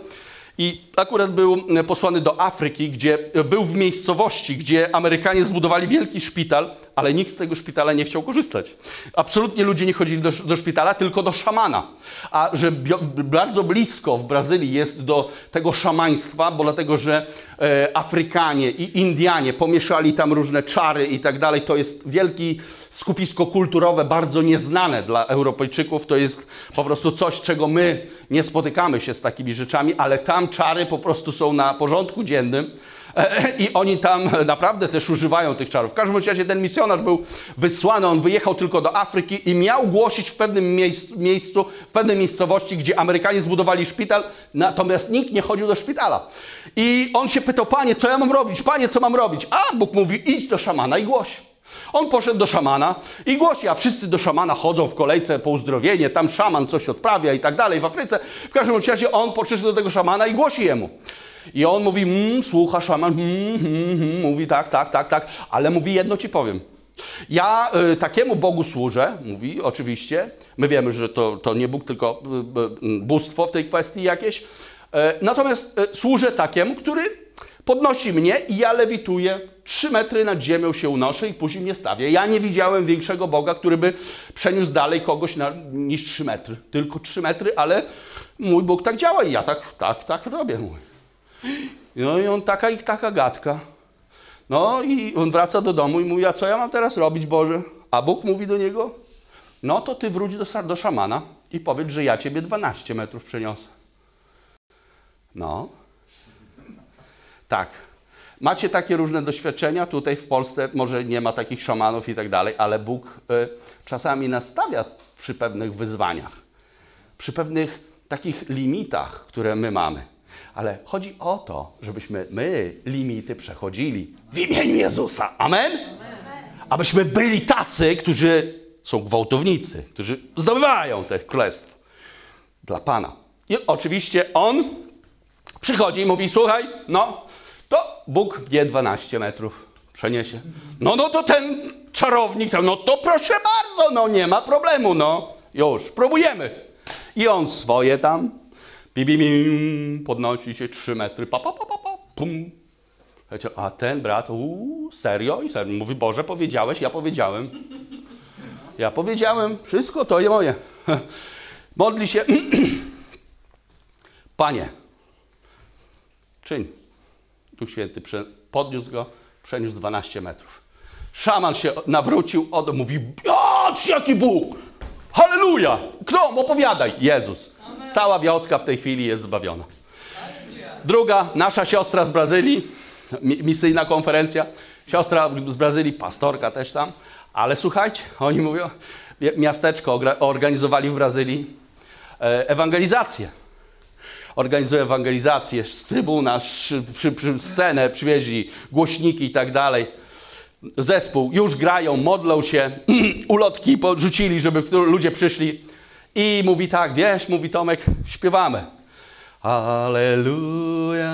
i akurat był posłany do Afryki, gdzie był w miejscowości, gdzie Amerykanie zbudowali wielki szpital, ale nikt z tego szpitala nie chciał korzystać. Absolutnie ludzie nie chodzili do, do szpitala, tylko do szamana. A że bio, bardzo blisko w Brazylii jest do tego szamaństwa, bo dlatego, że e, Afrykanie i Indianie pomieszali tam różne czary i tak dalej, to jest wielkie skupisko kulturowe, bardzo nieznane dla Europejczyków. To jest po prostu coś, czego my nie spotykamy się z takimi rzeczami, ale tam czary po prostu są na porządku dziennym. I oni tam naprawdę też używają tych czarów. W każdym razie ten misjonarz był wysłany, on wyjechał tylko do Afryki i miał głosić w pewnym miejscu, w pewnej miejscowości, gdzie Amerykanie zbudowali szpital, natomiast nikt nie chodził do szpitala. I on się pytał, panie, co ja mam robić? Panie, co mam robić? A Bóg mówi, idź do szamana i głoś. On poszedł do szamana i głosi, a wszyscy do szamana chodzą w kolejce po uzdrowienie, tam szaman coś odprawia i tak dalej w Afryce. W każdym razie on podszedł do tego szamana i głosi jemu. I on mówi, mmm, słucha szaman, mm, mm, mm, mówi tak, tak, tak, tak, ale mówi jedno ci powiem. Ja y, takiemu Bogu służę, mówi oczywiście, my wiemy, że to, to nie Bóg, tylko y, y, bóstwo w tej kwestii jakieś, y, natomiast y, służę takiemu, który podnosi mnie i ja lewituję, trzy metry nad ziemią się unoszę i później mnie stawia. Ja nie widziałem większego Boga, który by przeniósł dalej kogoś na, niż trzy metry. Tylko trzy metry, ale mój Bóg tak działa i ja tak, tak, tak robię. Mój. No i on taka i taka gadka. No i on wraca do domu i mówi, a co ja mam teraz robić, Boże? A Bóg mówi do niego, no to ty wróć do, do szamana i powiedz, że ja ciebie dwanaście metrów przeniosę. No. Tak. Macie takie różne doświadczenia. Tutaj w Polsce może nie ma takich szamanów i tak dalej, ale Bóg y, czasami nas stawia przy pewnych wyzwaniach, przy pewnych takich limitach, które my mamy. Ale chodzi o to, żebyśmy my limity przechodzili w imieniu Jezusa. Amen? Amen. Abyśmy byli tacy, którzy są gwałtownicy, którzy zdobywają te królestwo dla Pana. I oczywiście On przychodzi i mówi, słuchaj, no, to Bóg mnie dwanaście metrów przeniesie. No, no to ten czarownik, no to proszę bardzo, no nie ma problemu, no. Już, próbujemy. I on swoje tam, bim, bim, bim, podnosi się trzy metry, pa, pa, pa, pa, pa, pum. A ten brat, uuu, serio? I serio. Mówi, Boże, powiedziałeś, ja powiedziałem. Ja powiedziałem, wszystko to jest moje. Modli się. Panie, czyń. Duch Święty podniósł go, przeniósł dwanaście metrów. Szaman się nawrócił, od mówi, o, jaki Bóg! Halleluja! Kto? Opowiadaj. Jezus. Amen. Cała wioska w tej chwili jest zbawiona. Druga, nasza siostra z Brazylii, misyjna konferencja, siostra z Brazylii, pastorka też tam, ale słuchajcie, oni mówią, miasteczko organizowali w Brazylii ewangelizację. Organizuje ewangelizację, z trybuna, przy, przy scenę przywieźli, głośniki i tak dalej. Zespół, już grają, modlą się, ulotki podrzucili, żeby ludzie przyszli. I mówi tak, wiesz, mówi Tomek, śpiewamy. Alleluja,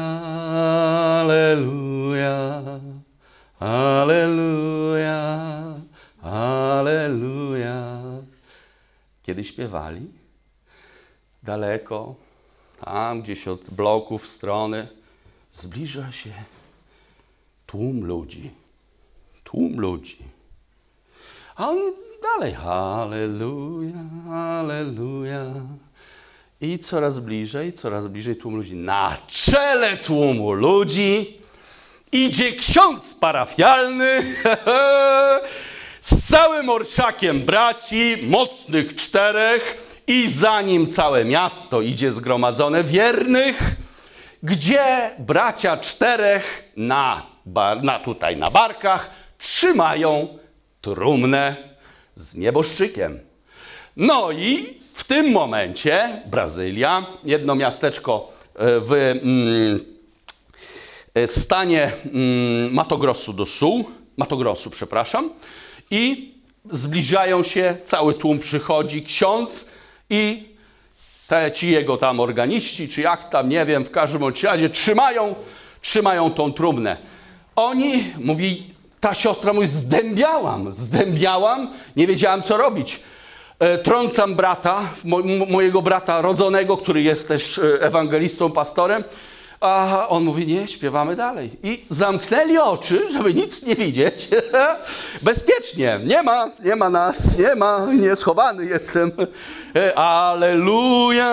alleluja, alleluja, alleluja. Kiedy śpiewali, daleko, tam gdzieś od bloków strony, zbliża się tłum ludzi. Tłum ludzi. A oni dalej, halleluja, halleluja. I coraz bliżej, coraz bliżej tłum ludzi. Na czele tłumu ludzi idzie ksiądz parafialny z całym orszakiem braci, mocnych czterech, i za nim całe miasto idzie zgromadzone wiernych, gdzie bracia czterech na, bar, na tutaj na barkach trzymają trumnę z nieboszczykiem. No i w tym momencie Brazylia, jedno miasteczko w mm, stanie mm, Mato Grosso do Sul, Mato Grosso, przepraszam, i zbliżają się, cały tłum przychodzi, ksiądz i te, ci jego tam organiści, czy jak tam, nie wiem, w każdym razie trzymają, trzymają tą trumnę. Oni, mówi, ta siostra mówi, zdębiałam, zdębiałam, nie wiedziałam, co robić. E, trącam brata, mo, mojego brata rodzonego, który jest też ewangelistą, pastorem, a on mówi, nie, śpiewamy dalej. I zamknęli oczy, żeby nic nie widzieć. Bezpiecznie, nie ma, nie ma nas, nie ma, nie schowany jestem. Alleluja,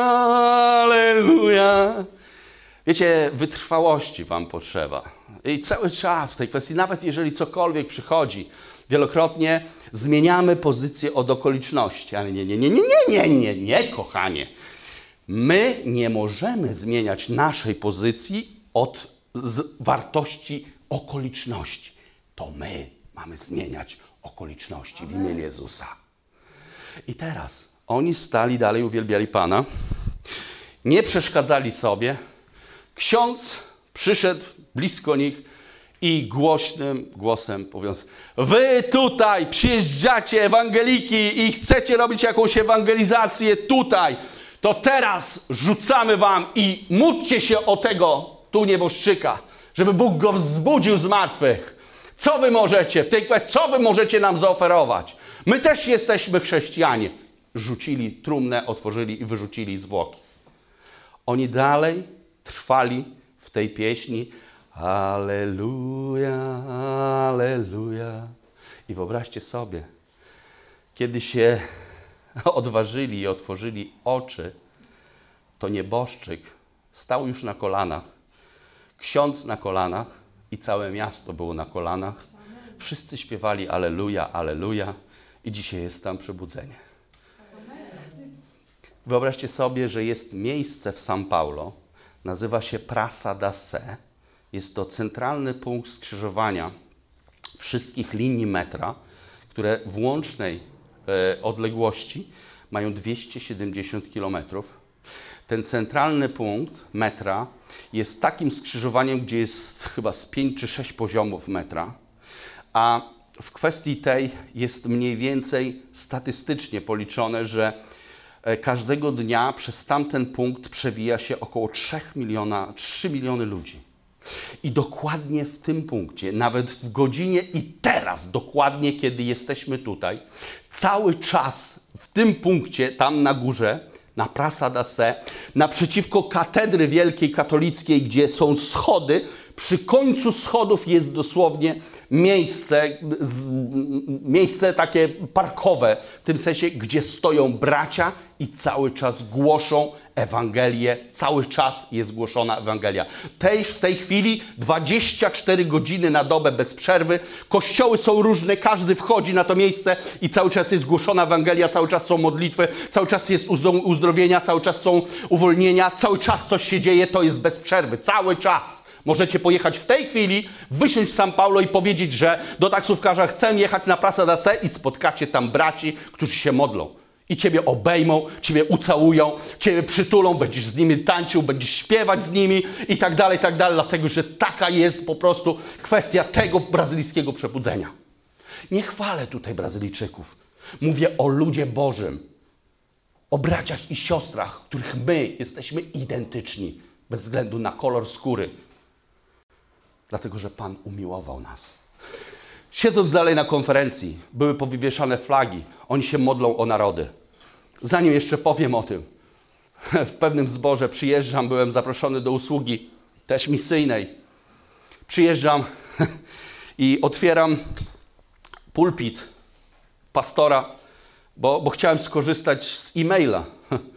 alleluja. Wiecie, wytrwałości wam potrzeba. I cały czas w tej kwestii, nawet jeżeli cokolwiek przychodzi, wielokrotnie zmieniamy pozycję od okoliczności. Ale nie, nie, nie, nie, nie, nie, nie, nie, kochanie. My nie możemy zmieniać naszej pozycji od wartości okoliczności. To my mamy zmieniać okoliczności w imieniu Jezusa. I teraz oni stali dalej, uwielbiali Pana, nie przeszkadzali sobie. Ksiądz przyszedł blisko nich i głośnym głosem mówiąc, wy tutaj przyjeżdżacie ewangeliki i chcecie robić jakąś ewangelizację tutaj, to teraz rzucamy wam i módlcie się o tego tu nieboszczyka, żeby Bóg go wzbudził z martwych. Co wy możecie w tej kwestii, co wy możecie nam zaoferować? My też jesteśmy chrześcijanie. Rzucili trumnę, otworzyli i wyrzucili zwłoki. Oni dalej trwali w tej pieśni. Alleluja, alleluja. I wyobraźcie sobie, kiedy się odważyli i otworzyli oczy, to nieboszczyk stał już na kolanach, ksiądz na kolanach i całe miasto było na kolanach. Wszyscy śpiewali alleluja, alleluja i dzisiaj jest tam przebudzenie. Wyobraźcie sobie, że jest miejsce w São Paulo, nazywa się Praça da Sé. Jest to centralny punkt skrzyżowania wszystkich linii metra, które w łącznej e, odległości mają dwieście siedemdziesiąt kilometrów. Ten centralny punkt metra jest takim skrzyżowaniem, gdzie jest chyba z pięć czy sześć poziomów metra, a w kwestii tej jest mniej więcej statystycznie policzone, że każdego dnia przez tamten punkt przewija się około trzy miliony ludzi. I dokładnie w tym punkcie, nawet w godzinie i teraz, dokładnie kiedy jesteśmy tutaj, cały czas w tym punkcie, tam na górze, na Praça da Sé, naprzeciwko katedry wielkiej katolickiej, gdzie są schody, przy końcu schodów jest dosłownie miejsce, z, miejsce takie parkowe, w tym sensie, gdzie stoją bracia i cały czas głoszą Ewangelię, cały czas jest głoszona Ewangelia. Tej, w tej chwili dwadzieścia cztery godziny na dobę bez przerwy, kościoły są różne, każdy wchodzi na to miejsce i cały czas jest głoszona Ewangelia, cały czas są modlitwy, cały czas jest uzdrowienia, cały czas są uwolnienia, cały czas coś się dzieje, to jest bez przerwy, cały czas. Możecie pojechać w tej chwili, wysiąść w São Paulo i powiedzieć, że do taksówkarza chcę jechać na Praça da Sé i spotkacie tam braci, którzy się modlą. I ciebie obejmą, ciebie ucałują, ciebie przytulą, będziesz z nimi tańczył, będziesz śpiewać z nimi i tak dalej, i tak dalej, dlatego że taka jest po prostu kwestia tego brazylijskiego przebudzenia. Nie chwalę tutaj Brazylijczyków. Mówię o ludzie Bożym, o braciach i siostrach, których my jesteśmy identyczni, bez względu na kolor skóry. Dlatego, że Pan umiłował nas. Siedząc dalej na konferencji, były powywieszane flagi. Oni się modlą o narody. Zanim jeszcze powiem o tym, w pewnym zborze przyjeżdżam, byłem zaproszony do usługi też misyjnej. Przyjeżdżam i otwieram pulpit pastora, bo, bo chciałem skorzystać z e-maila,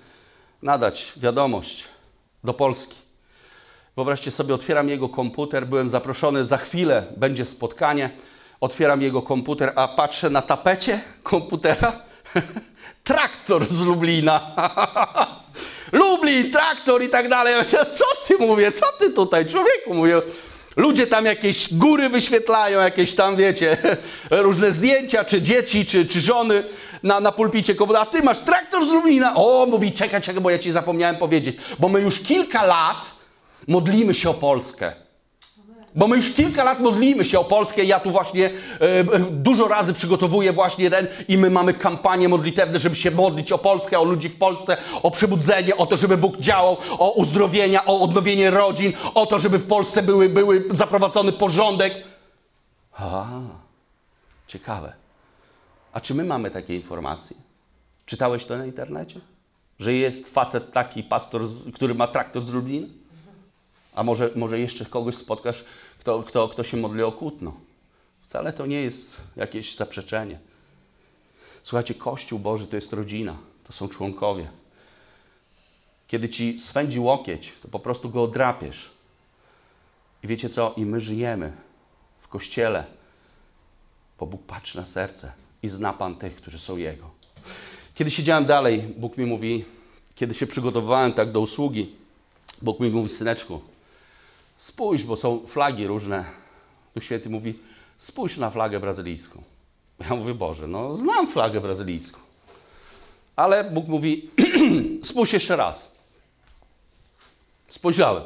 nadać wiadomość do Polski. Wyobraźcie sobie, otwieram jego komputer, byłem zaproszony, za chwilę będzie spotkanie. Otwieram jego komputer, a patrzę na tapecie komputera. Traktor z Lublina. Lublin, traktor i tak dalej. Ja myślę, co ty mówię, co ty tutaj, człowieku, mówię. Ludzie tam jakieś góry wyświetlają, jakieś tam, wiecie, różne zdjęcia, czy dzieci, czy, czy żony na, na pulpicie komputera. A ty masz traktor z Lublina. O, mówi, czekaj, czekaj, bo ja ci zapomniałem powiedzieć. Bo my już kilka lat modlimy się o Polskę. Bo my już kilka lat modlimy się o Polskę. Ja tu właśnie e, dużo razy przygotowuję właśnie ten i my mamy kampanie modlitewne, żeby się modlić o Polskę, o ludzi w Polsce, o przebudzenie, o to, żeby Bóg działał, o uzdrowienia, o odnowienie rodzin, o to, żeby w Polsce były, były zaprowadzony porządek. A, ciekawe. A czy my mamy takie informacje? Czytałeś to na internecie? Że jest facet taki, pastor, który ma traktor z Lublina? A może, może jeszcze kogoś spotkasz, kto, kto, kto się modli o Kutno. Wcale to nie jest jakieś zaprzeczenie. Słuchajcie, Kościół Boży to jest rodzina, to są członkowie. Kiedy ci swędzi łokieć, to po prostu go odrapiesz. I wiecie co? I my żyjemy w Kościele, bo Bóg patrzy na serce i zna Pan tych, którzy są Jego. Kiedy siedziałem dalej, Bóg mi mówi, kiedy się przygotowywałem tak do usługi, Bóg mi mówi, syneczku, spójrz, bo są flagi różne. Duch Święty mówi, spójrz na flagę brazylijską. Ja mówię, Boże, no znam flagę brazylijską. Ale Bóg mówi, spójrz jeszcze raz. Spojrzałem.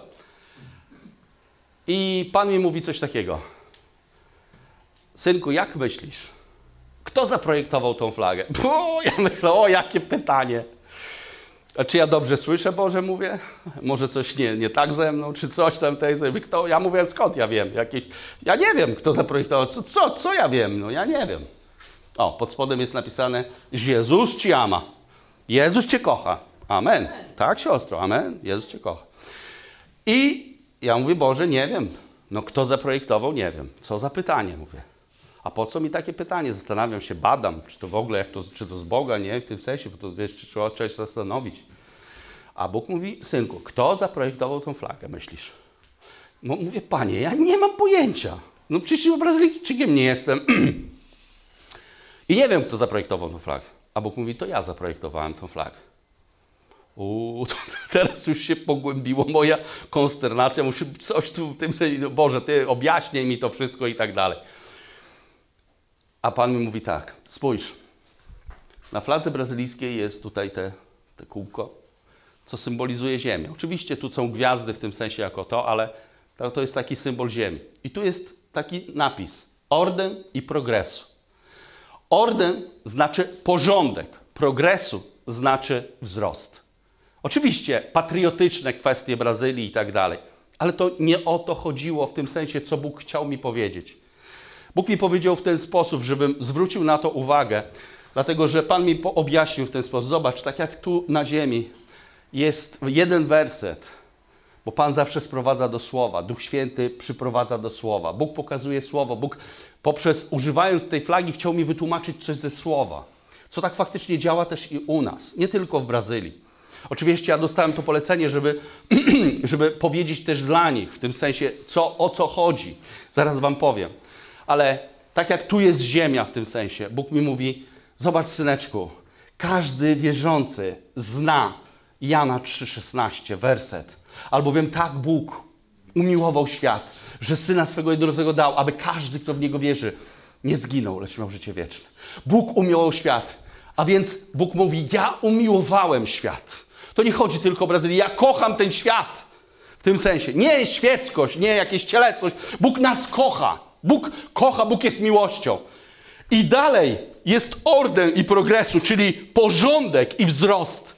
I Pan mi mówi coś takiego. Synku, jak myślisz? Kto zaprojektował tą flagę? O, ja myślę, o jakie pytanie. A czy ja dobrze słyszę, Boże, mówię? Może coś nie, nie tak ze mną, czy coś tam tej sobie. Kto? Ja mówię, skąd ja wiem? Jakieś... Ja nie wiem, kto zaprojektował. Co, co, co ja wiem? No ja nie wiem. O, pod spodem jest napisane, Jezus ci ama. Jezus cię kocha. Amen. Tak, siostro, amen. Jezus cię kocha. I ja mówię, Boże, nie wiem. No kto zaprojektował? Nie wiem. Co za pytanie, mówię. A po co mi takie pytanie? Zastanawiam się, badam, czy to w ogóle, jak to, czy to z Boga, nie? W tym sensie, bo to wiesz, trzeba, trzeba się zastanowić. A Bóg mówi, synku, kto zaprojektował tą flagę, myślisz? Mówię, panie, ja nie mam pojęcia. No przecież Brazylijczykiem nie jestem. I nie wiem, kto zaprojektował tą flagę. A Bóg mówi, to ja zaprojektowałem tą flagę. Uuu, to teraz już się pogłębiło moja konsternacja. Muszę coś tu w tym sensie, no Boże, Ty objaśnij mi to wszystko i tak dalej. A Pan mi mówi tak, spójrz, na fladze brazylijskiej jest tutaj te, te kółko, co symbolizuje ziemię. Oczywiście tu są gwiazdy w tym sensie jako to, ale to, to jest taki symbol ziemi. I tu jest taki napis, orden i progresu. Orden znaczy porządek, progresu znaczy wzrost. Oczywiście patriotyczne kwestie Brazylii i tak dalej, ale to nie o to chodziło w tym sensie, co Bóg chciał mi powiedzieć. Bóg mi powiedział w ten sposób, żebym zwrócił na to uwagę, dlatego że Pan mi objaśnił w ten sposób. Zobacz, tak jak tu na ziemi jest jeden werset, bo Pan zawsze sprowadza do Słowa, Duch Święty przyprowadza do Słowa. Bóg pokazuje Słowo, Bóg poprzez, używając tej flagi, chciał mi wytłumaczyć coś ze Słowa, co tak faktycznie działa też i u nas, nie tylko w Brazylii. Oczywiście ja dostałem to polecenie, żeby, żeby powiedzieć też dla nich, w tym sensie, co, o co chodzi. Zaraz wam powiem. Ale tak jak tu jest ziemia w tym sensie, Bóg mi mówi, zobacz syneczku, każdy wierzący zna Jana trzy szesnaście, werset. Albowiem tak Bóg umiłował świat, że Syna swego jedynego dał, aby każdy, kto w Niego wierzy, nie zginął, lecz miał życie wieczne. Bóg umiłował świat, a więc Bóg mówi, ja umiłowałem świat. To nie chodzi tylko o Brazylię, ja kocham ten świat. W tym sensie, nie świeckość, nie jakieś cielesność. Bóg nas kocha. Bóg kocha, Bóg jest miłością. I dalej jest orden i progresu, czyli porządek i wzrost.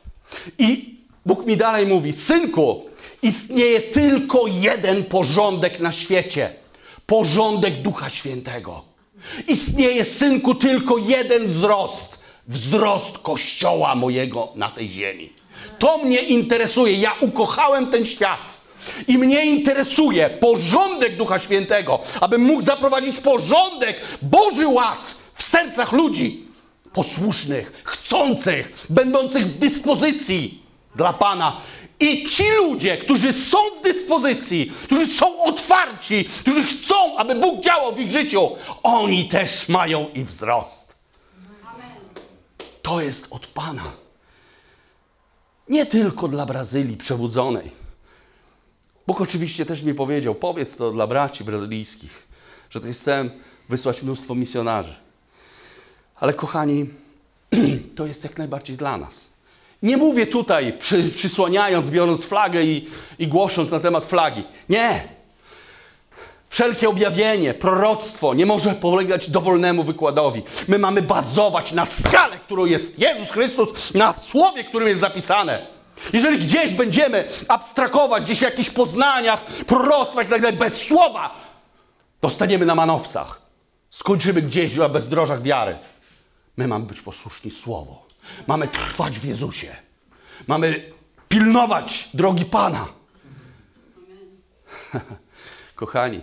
I Bóg mi dalej mówi, synku, istnieje tylko jeden porządek na świecie. Porządek Ducha Świętego. Istnieje, synku, tylko jeden wzrost. Wzrost Kościoła mojego na tej ziemi. To mnie interesuje. Ja ukochałem ten świat. I mnie interesuje porządek Ducha Świętego, abym mógł zaprowadzić porządek, Boży ład w sercach ludzi posłusznych, chcących, będących w dyspozycji dla Pana. I ci ludzie, którzy są w dyspozycji, którzy są otwarci, którzy chcą, aby Bóg działał w ich życiu, oni też mają i wzrost. To jest od Pana. Nie tylko dla Brazylii przebudzonej. Bóg oczywiście też mi powiedział, powiedz to dla braci brazylijskich, że to chcę wysłać mnóstwo misjonarzy. Ale kochani, to jest jak najbardziej dla nas. Nie mówię tutaj, przy, przysłaniając, biorąc flagę i, i głosząc na temat flagi. Nie. Wszelkie objawienie, proroctwo nie może polegać dowolnemu wykładowi. My mamy bazować na skale, którą jest Jezus Chrystus, na słowie, którym jest zapisane. Jeżeli gdzieś będziemy abstrakować, gdzieś w jakichś poznaniach, proroctwach i tak dalej, bez słowa, to staniemy na manowcach. Skończymy gdzieś na bezdrożach wiary. My mamy być posłuszni Słowu. Mamy trwać w Jezusie. Mamy pilnować drogi Pana. Kochani,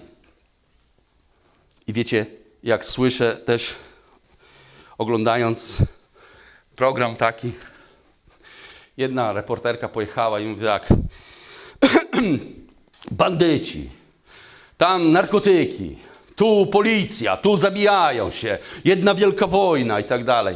i wiecie, jak słyszę też, oglądając program taki, jedna reporterka pojechała i mówi tak, bandyci, tam narkotyki, tu policja, tu zabijają się, jedna wielka wojna i tak dalej.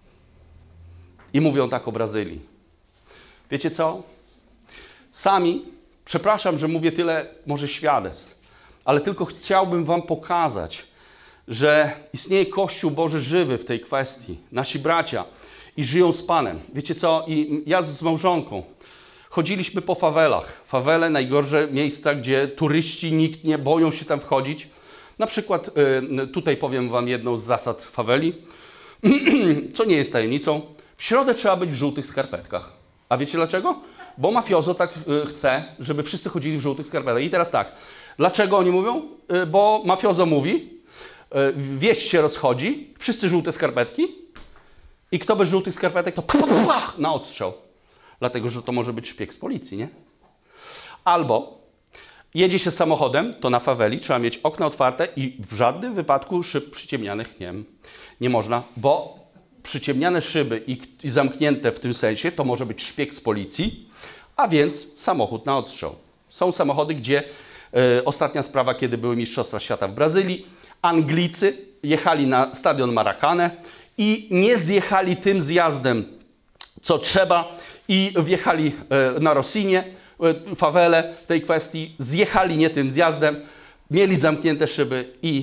I mówią tak o Brazylii. Wiecie co? Sami, przepraszam, że mówię tyle może świadectw, ale tylko chciałbym wam pokazać, że istnieje Kościół Boży żywy w tej kwestii. Nasi bracia i żyją z Panem. Wiecie co? I ja z małżonką chodziliśmy po fawelach. Fawele, najgorsze miejsca, gdzie turyści, nikt nie boją się tam wchodzić. Na przykład tutaj powiem wam jedną z zasad faweli, co nie jest tajemnicą. W środę trzeba być w żółtych skarpetkach. A wiecie dlaczego? Bo mafiozo tak chce, żeby wszyscy chodzili w żółtych skarpetkach. I teraz tak, dlaczego oni mówią? Bo mafiozo mówi, wieść się rozchodzi, wszyscy żółte skarpetki i kto bez żółtych skarpetek, to pach, na odstrzał. Dlatego, że to może być szpieg z policji, nie? Albo Jedzie się samochodem, to na faweli trzeba mieć okna otwarte i w żadnym wypadku szyb przyciemnianych nie, nie można, bo przyciemniane szyby i, i zamknięte w tym sensie to może być szpieg z policji, a więc samochód na odstrzał. Są samochody, gdzie e, ostatnia sprawa, kiedy były Mistrzostwa Świata w Brazylii, Anglicy jechali na stadion Maracanã i nie zjechali tym zjazdem, co trzeba i wjechali e, na Rossinie, e, fawelę w tej kwestii, zjechali nie tym zjazdem, mieli zamknięte szyby i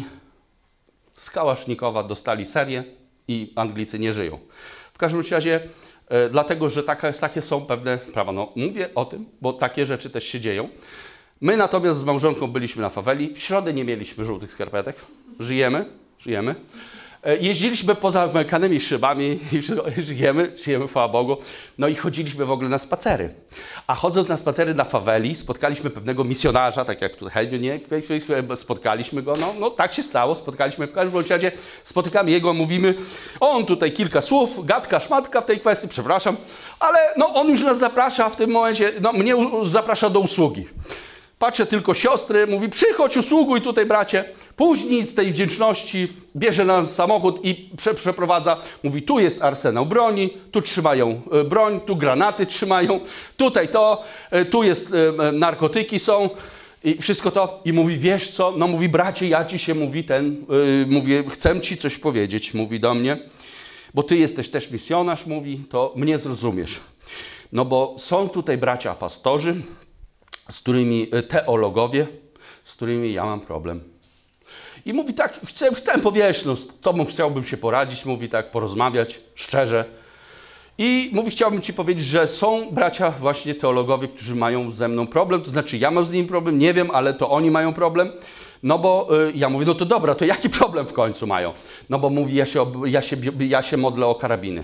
z Kałasznikowa dostali serię i Anglicy nie żyją. W każdym razie, e, dlatego, że taka, takie są pewne prawa. No, mówię o tym, bo takie rzeczy też się dzieją. My natomiast z małżonką byliśmy na faweli. W środę nie mieliśmy żółtych skarpetek. Żyjemy, żyjemy. E, jeździliśmy poza zamykanymi szybami i żyjemy, żyjemy, chwała Bogu. No i chodziliśmy w ogóle na spacery. A chodząc na spacery na faweli, spotkaliśmy pewnego misjonarza, tak jak tutaj, nie? Spotkaliśmy go, no, no tak się stało, spotkaliśmy w każdym razie, spotykamy jego, mówimy, on tutaj kilka słów, gadka, szmatka w tej kwestii, przepraszam, ale no on już nas zaprasza w tym momencie, no mnie zaprasza do usługi. Patrzę tylko siostry, mówi, przychodź, usługuj tutaj, bracie. Później z tej wdzięczności bierze nam samochód i prze, przeprowadza. Mówi, tu jest arsenał broni, tu trzymają e, broń, tu granaty trzymają, tutaj to, e, tu jest e, narkotyki są i wszystko to. I mówi, wiesz co, no mówi, bracie, ja ci się, mówi ten, e, mówię, chcę ci coś powiedzieć, mówi do mnie, bo ty jesteś też misjonarz, mówi, to mnie zrozumiesz. No bo są tutaj bracia pastorzy, z którymi teologowie, z którymi ja mam problem. I mówi tak, chcę, chcę powiedzieć, no z tobą chciałbym się poradzić, mówi tak, porozmawiać szczerze. I mówi, chciałbym ci powiedzieć, że są bracia właśnie teologowie, którzy mają ze mną problem, to znaczy ja mam z nimi problem, nie wiem, ale to oni mają problem. No bo y, ja mówię, no to dobra, to jaki problem w końcu mają? No bo mówi, ja się, ja się, ja się modlę o karabiny.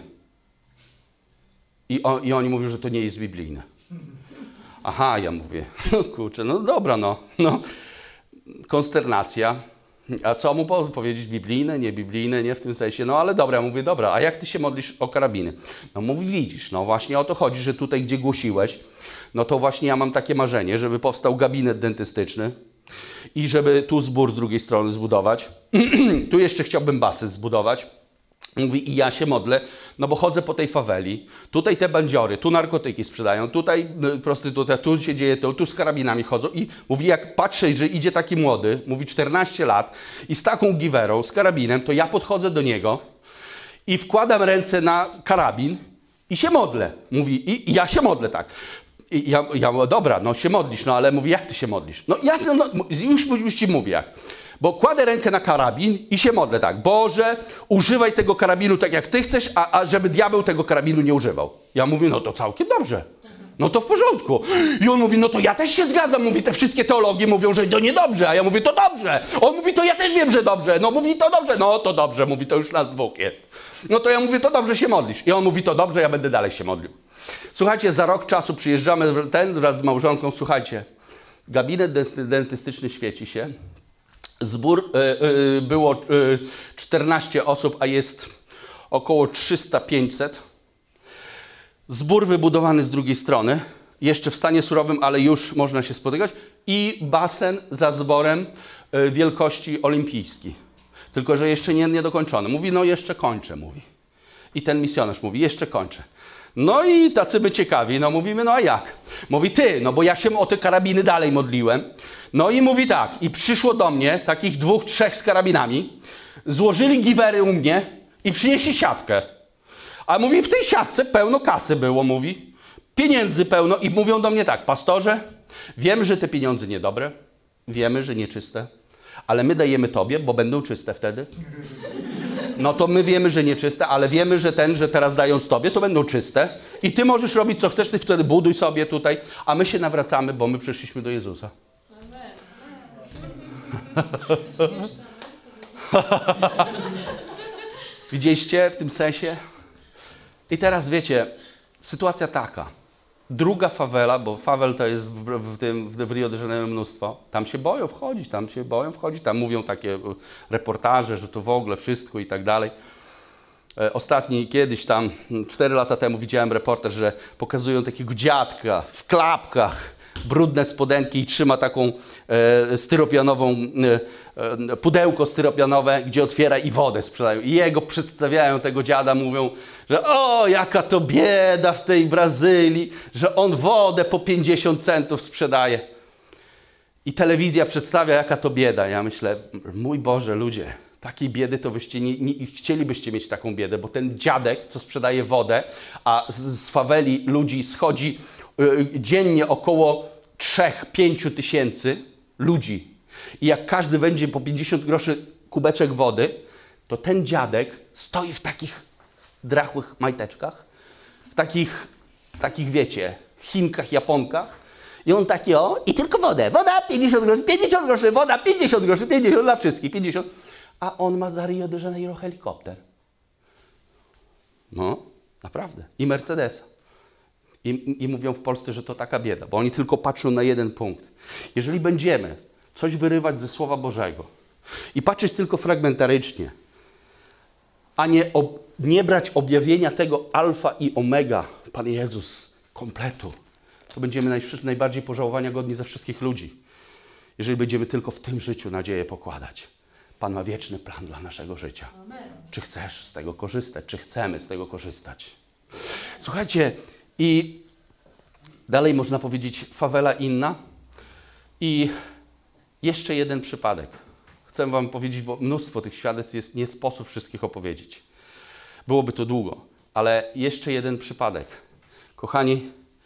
I, on, I oni mówią, że to nie jest biblijne. Aha, ja mówię, no kurczę, no dobra, no, no, konsternacja. A co mu powiedzieć, biblijne, nie biblijne, nie w tym sensie, no ale dobra, ja mówię, dobra, a jak ty się modlisz o karabiny? No mówi, widzisz, no właśnie o to chodzi, że tutaj, gdzie głosiłeś, no to właśnie ja mam takie marzenie, żeby powstał gabinet dentystyczny i żeby tu zbór z drugiej strony zbudować, tu jeszcze chciałbym basen zbudować. Mówi, i ja się modlę, no bo chodzę po tej faweli, tutaj te bandziory, tu narkotyki sprzedają, tutaj prostytucja, tu się dzieje to, tu z karabinami chodzą i mówi, jak patrzę, że idzie taki młody, mówi czternaście lat i z taką giwerą, z karabinem, to ja podchodzę do niego i wkładam ręce na karabin i się modlę. Mówi, i, i ja się modlę tak. I ja, ja mówię, dobra, no się modlisz, no ale mówi, jak ty się modlisz? No ja no, już, już ci mówię jak. Bo kładę rękę na karabin i się modlę tak. Boże, używaj tego karabinu tak jak ty chcesz, a, a żeby diabeł tego karabinu nie używał. Ja mówię, no to całkiem dobrze. No to w porządku. I on mówi, no to ja też się zgadzam. Mówi, te wszystkie teologie mówią, że to niedobrze. A ja mówię, to dobrze. On mówi, to ja też wiem, że dobrze. No mówi, to dobrze. No to dobrze. Mówi, to już nas dwóch jest. No to ja mówię, to dobrze się modlisz. I on mówi, to dobrze, ja będę dalej się modlił. Słuchajcie, za rok czasu przyjeżdżamy ten wraz z małżonką. Słuchajcie, gabinet dentystyczny świeci się. Zbór y, y, było y, czternaście osób, a jest około trzysta pięćset. Zbór wybudowany z drugiej strony, jeszcze w stanie surowym, ale już można się spotykać. I basen za zborem y, wielkości olimpijskiej. Tylko że jeszcze nie, nie dokończony. Mówi, no jeszcze kończę, mówi. I ten misjonarz mówi, jeszcze kończę. No i tacy my ciekawi, no mówimy, no a jak? Mówi, ty, no bo ja się o te karabiny dalej modliłem. No i mówi tak, i przyszło do mnie takich dwóch, trzech z karabinami, złożyli giwery u mnie i przynieśli siatkę. A mówi, w tej siatce pełno kasy było, mówi, pieniędzy pełno i mówią do mnie tak, pastorze, wiemy, że te pieniądze niedobre, wiemy, że nieczyste, ale my dajemy tobie, bo będą czyste wtedy. No to my wiemy, że nieczyste, ale wiemy, że ten, że teraz dając tobie, to będą czyste i ty możesz robić co chcesz, ty wtedy buduj sobie tutaj, a my się nawracamy, bo my przyszliśmy do Jezusa. Widzieliście w tym sensie? I teraz wiecie, sytuacja taka. Druga fawela, bo fawel to jest w, w, tym, w Rio de Janeiro mnóstwo, tam się boją wchodzić, tam się boją wchodzić, tam mówią takie reportaże, że to w ogóle wszystko i tak dalej. Ostatni, kiedyś tam, cztery lata temu widziałem reportaż, że pokazują takiego dziadka w klapkach brudne spodenki i trzyma taką e, styropianową, e, e, pudełko styropianowe, gdzie otwiera i wodę sprzedają. I jego przedstawiają tego dziada, mówią, że o, jaka to bieda w tej Brazylii, że on wodę po pięćdziesiąt centów sprzedaje. I telewizja przedstawia, jaka to bieda. Ja myślę, mój Boże, ludzie, takiej biedy to wyście nie, nie chcielibyście mieć taką biedę, bo ten dziadek, co sprzedaje wodę, a z, z faweli ludzi schodzi y, dziennie około trzech pięciu tysięcy ludzi. I jak każdy będzie po pięćdziesiąt groszy kubeczek wody, to ten dziadek stoi w takich drachłych majteczkach, w takich, takich wiecie, Chinkach, Japonkach. I on taki, o, i tylko wodę. Woda pięćdziesiąt groszy, pięćdziesiąt groszy, woda pięćdziesiąt groszy, pięćdziesiąt dla wszystkich, pięćdziesiąt. A on ma za Rio de Janeiro helikopter. No, naprawdę. I Mercedesa. I, I mówią w Polsce, że to taka bieda, bo oni tylko patrzą na jeden punkt. Jeżeli będziemy coś wyrywać ze Słowa Bożego i patrzeć tylko fragmentarycznie, a nie, ob, nie brać objawienia tego alfa i omega, Pan Jezus, kompletu, to będziemy naj, najbardziej pożałowania godni ze wszystkich ludzi. Jeżeli będziemy tylko w tym życiu nadzieję pokładać. Pan ma wieczny plan dla naszego życia. Amen. Czy chcesz z tego korzystać? Czy chcemy z tego korzystać? Słuchajcie, i dalej można powiedzieć fawela inna. I jeszcze jeden przypadek. Chcę wam powiedzieć, bo mnóstwo tych świadectw jest, nie sposób wszystkich opowiedzieć. Byłoby to długo, ale jeszcze jeden przypadek. Kochani,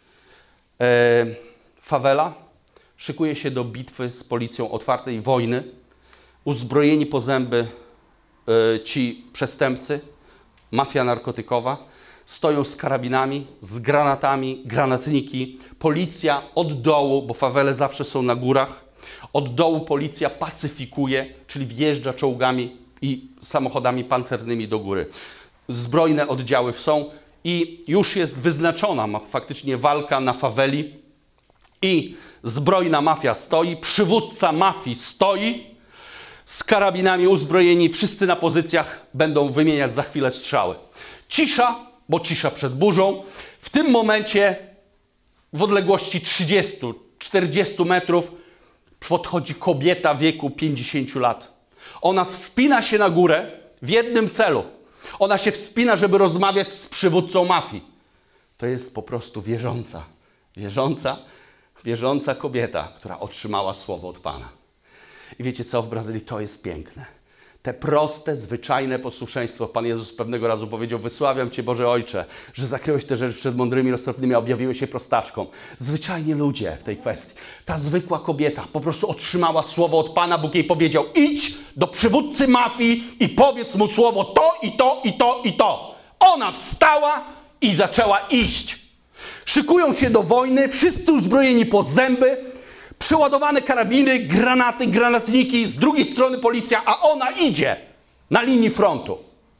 e, fawela szykuje się do bitwy z policją otwartej wojny. Uzbrojeni po zęby y, ci przestępcy, mafia narkotykowa, stoją z karabinami, z granatami, granatniki. Policja od dołu, bo fawele zawsze są na górach, od dołu policja pacyfikuje, czyli wjeżdża czołgami i samochodami pancernymi do góry. Zbrojne oddziały są i już jest wyznaczona faktycznie walka na faweli i zbrojna mafia stoi, przywódca mafii stoi, z karabinami uzbrojeni, wszyscy na pozycjach, będą wymieniać za chwilę strzały. Cisza, bo cisza przed burzą. W tym momencie w odległości trzydziestu czterdziestu metrów podchodzi kobieta w wieku pięćdziesięciu lat. Ona wspina się na górę w jednym celu. Ona się wspina, żeby rozmawiać z przywódcą mafii. To jest po prostu wierząca, wierząca, wierząca kobieta, która otrzymała słowo od Pana. I wiecie co, w Brazylii to jest piękne. Te proste, zwyczajne posłuszeństwo. Pan Jezus pewnego razu powiedział, wysławiam Cię, Boże Ojcze, że zakryłeś te rzeczy przed mądrymi, roztropnymi, a objawiłeś się prostaczkom. Zwyczajnie ludzie w tej kwestii. Ta zwykła kobieta po prostu otrzymała słowo od Pana. Bóg jej powiedział, idź do przywódcy mafii i powiedz mu słowo to i to i to i to. Ona wstała i zaczęła iść. Szykują się do wojny, wszyscy uzbrojeni po zęby, przeładowane karabiny, granaty, granatniki, z drugiej strony policja, a ona idzie na linii frontu.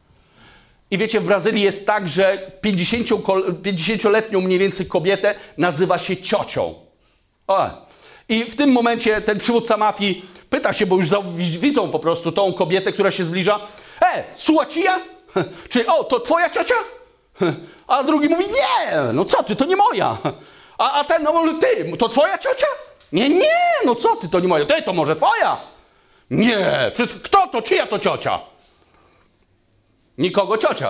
I wiecie, w Brazylii jest tak, że pięćdziesięcioletnią mniej więcej kobietę nazywa się ciocią. O. I w tym momencie ten przywódca mafii pyta się, bo już widzą po prostu tą kobietę, która się zbliża. E, sua tia? Czyli, o, to twoja ciocia? A drugi mówi, nie, no co ty, to nie moja. A, a ten, no ty, to twoja ciocia? Nie, nie, no co ty, to nie moja. Ty, to może twoja? Nie, kto to, czyja to ciocia? Nikogo ciocia.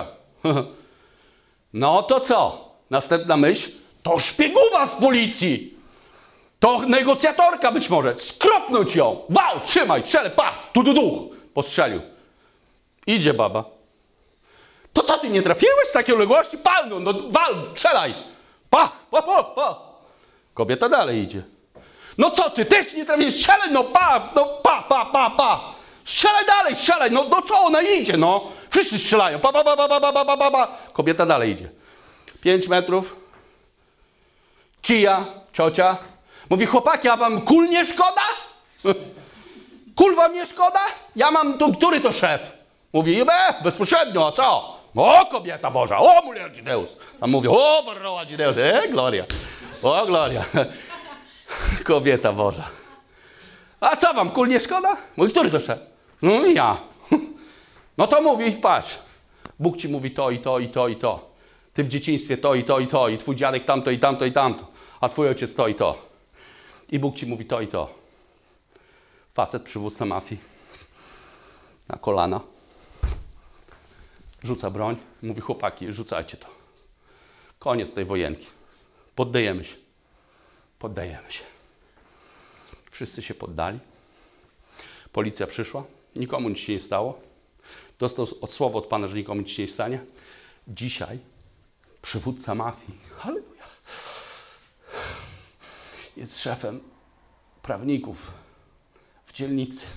No to co? Następna myśl, to szpieguwa z policji. To negocjatorka być może. Skropnąć ją. Wał, trzymaj, strzelę, pa, tu, tu, tu. Postrzelił. Idzie baba. To co, ty nie trafiłeś z takiej odległości? Pal, no, no wal, strzelaj. Pa, pa, pa, pa. Kobieta dalej idzie. No co ty, też nie trafiłeś, strzelaj, no pa, no pa, pa, pa, pa. Strzelaj dalej, strzelaj, no, no co, ona idzie, no. Wszyscy strzelają, pa, pa, pa, pa, pa, pa, pa, pa, pa. Kobieta dalej idzie. Pięć metrów. Cija, ciocia. Mówi, chłopaki, a wam kul nie szkoda? Kul wam nie szkoda? Ja mam, tu, który to szef? Mówi, be, bezpośrednio, a co? O, kobieta Boża, o, mulher de Deus. A mówi, o, varroa de Deus, e, gloria. O, gloria. Kobieta Boża. A co wam, kul nie szkoda? Mówi, który to szef? No ja. No to mówi, patrz. Bóg ci mówi to i to i to i to. Ty w dzieciństwie to i to i to. I twój dziadek tamto i tamto i tamto. A twój ojciec to i to. I Bóg ci mówi to i to. Facet, przywódca mafii, na kolana, rzuca broń, mówi chłopaki, rzucajcie to. Koniec tej wojenki. Poddajemy się. Poddajemy się. Wszyscy się poddali. Policja przyszła, nikomu nic się nie stało. Dostał od słowa od Pana, że nikomu nic się nie stanie. Dzisiaj przywódca mafii, halleluja, jest szefem prawników w dzielnicy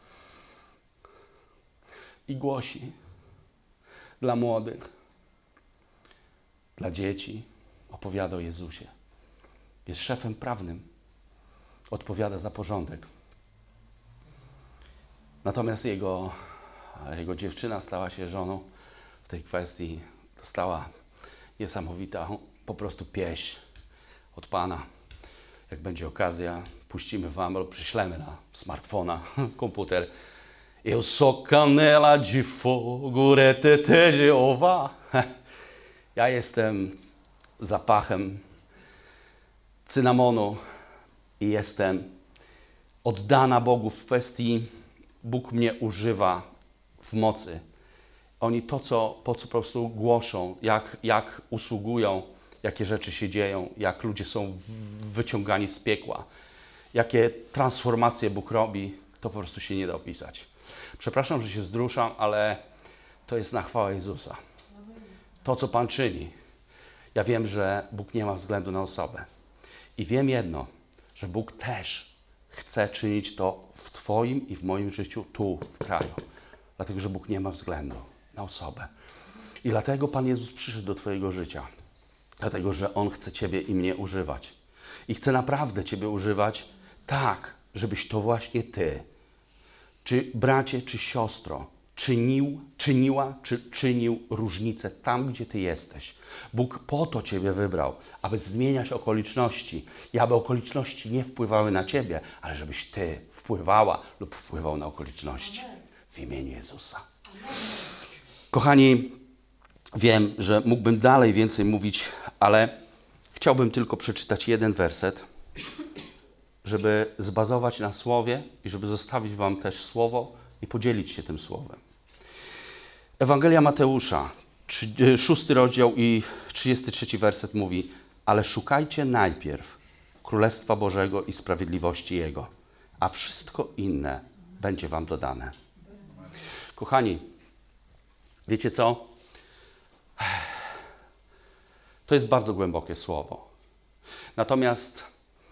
i głosi dla młodych, dla dzieci, opowiada o Jezusie. Jest szefem prawnym, odpowiada za porządek. Natomiast jego, jego dziewczyna stała się żoną w tej kwestii, dostała niesamowitą po prostu pieśń od Pana. Jak będzie okazja, puścimy wam, albo przyślemy na smartfona, komputer. Eu sou canela de fogo, retete Jehová. Ja jestem zapachem cynamonu i jestem oddana Bogu w kwestii, Bóg mnie używa w mocy. Oni to, co, po co po prostu głoszą, jak, jak usługują, jakie rzeczy się dzieją, jak ludzie są wyciągani z piekła, jakie transformacje Bóg robi, to po prostu się nie da opisać. Przepraszam, że się wzruszam, ale to jest na chwałę Jezusa. To, co Pan czyni. Ja wiem, że Bóg nie ma względu na osobę. I wiem jedno, że Bóg też chce czynić to w Twoim i w moim życiu tu, w kraju. Dlatego, że Bóg nie ma względu na osobę. I dlatego Pan Jezus przyszedł do Twojego życia. Dlatego, że On chce Ciebie i mnie używać. I chce naprawdę Ciebie używać tak, żebyś to właśnie Ty, czy bracie, czy siostro, czynił, czyniła, czy czynił różnicę tam, gdzie Ty jesteś. Bóg po to Ciebie wybrał, aby zmieniać okoliczności i aby okoliczności nie wpływały na Ciebie, ale żebyś Ty wpływała lub wpływał na okoliczności. W imieniu Jezusa. Kochani, wiem, że mógłbym dalej więcej mówić, ale chciałbym tylko przeczytać jeden werset, żeby zbazować na słowie i żeby zostawić wam też słowo i podzielić się tym słowem. Ewangelia Mateusza, szósty rozdział i trzydziesty trzeci werset mówi: ale szukajcie najpierw Królestwa Bożego i sprawiedliwości Jego, a wszystko inne będzie wam dodane. Kochani, wiecie co? To jest bardzo głębokie słowo. Natomiast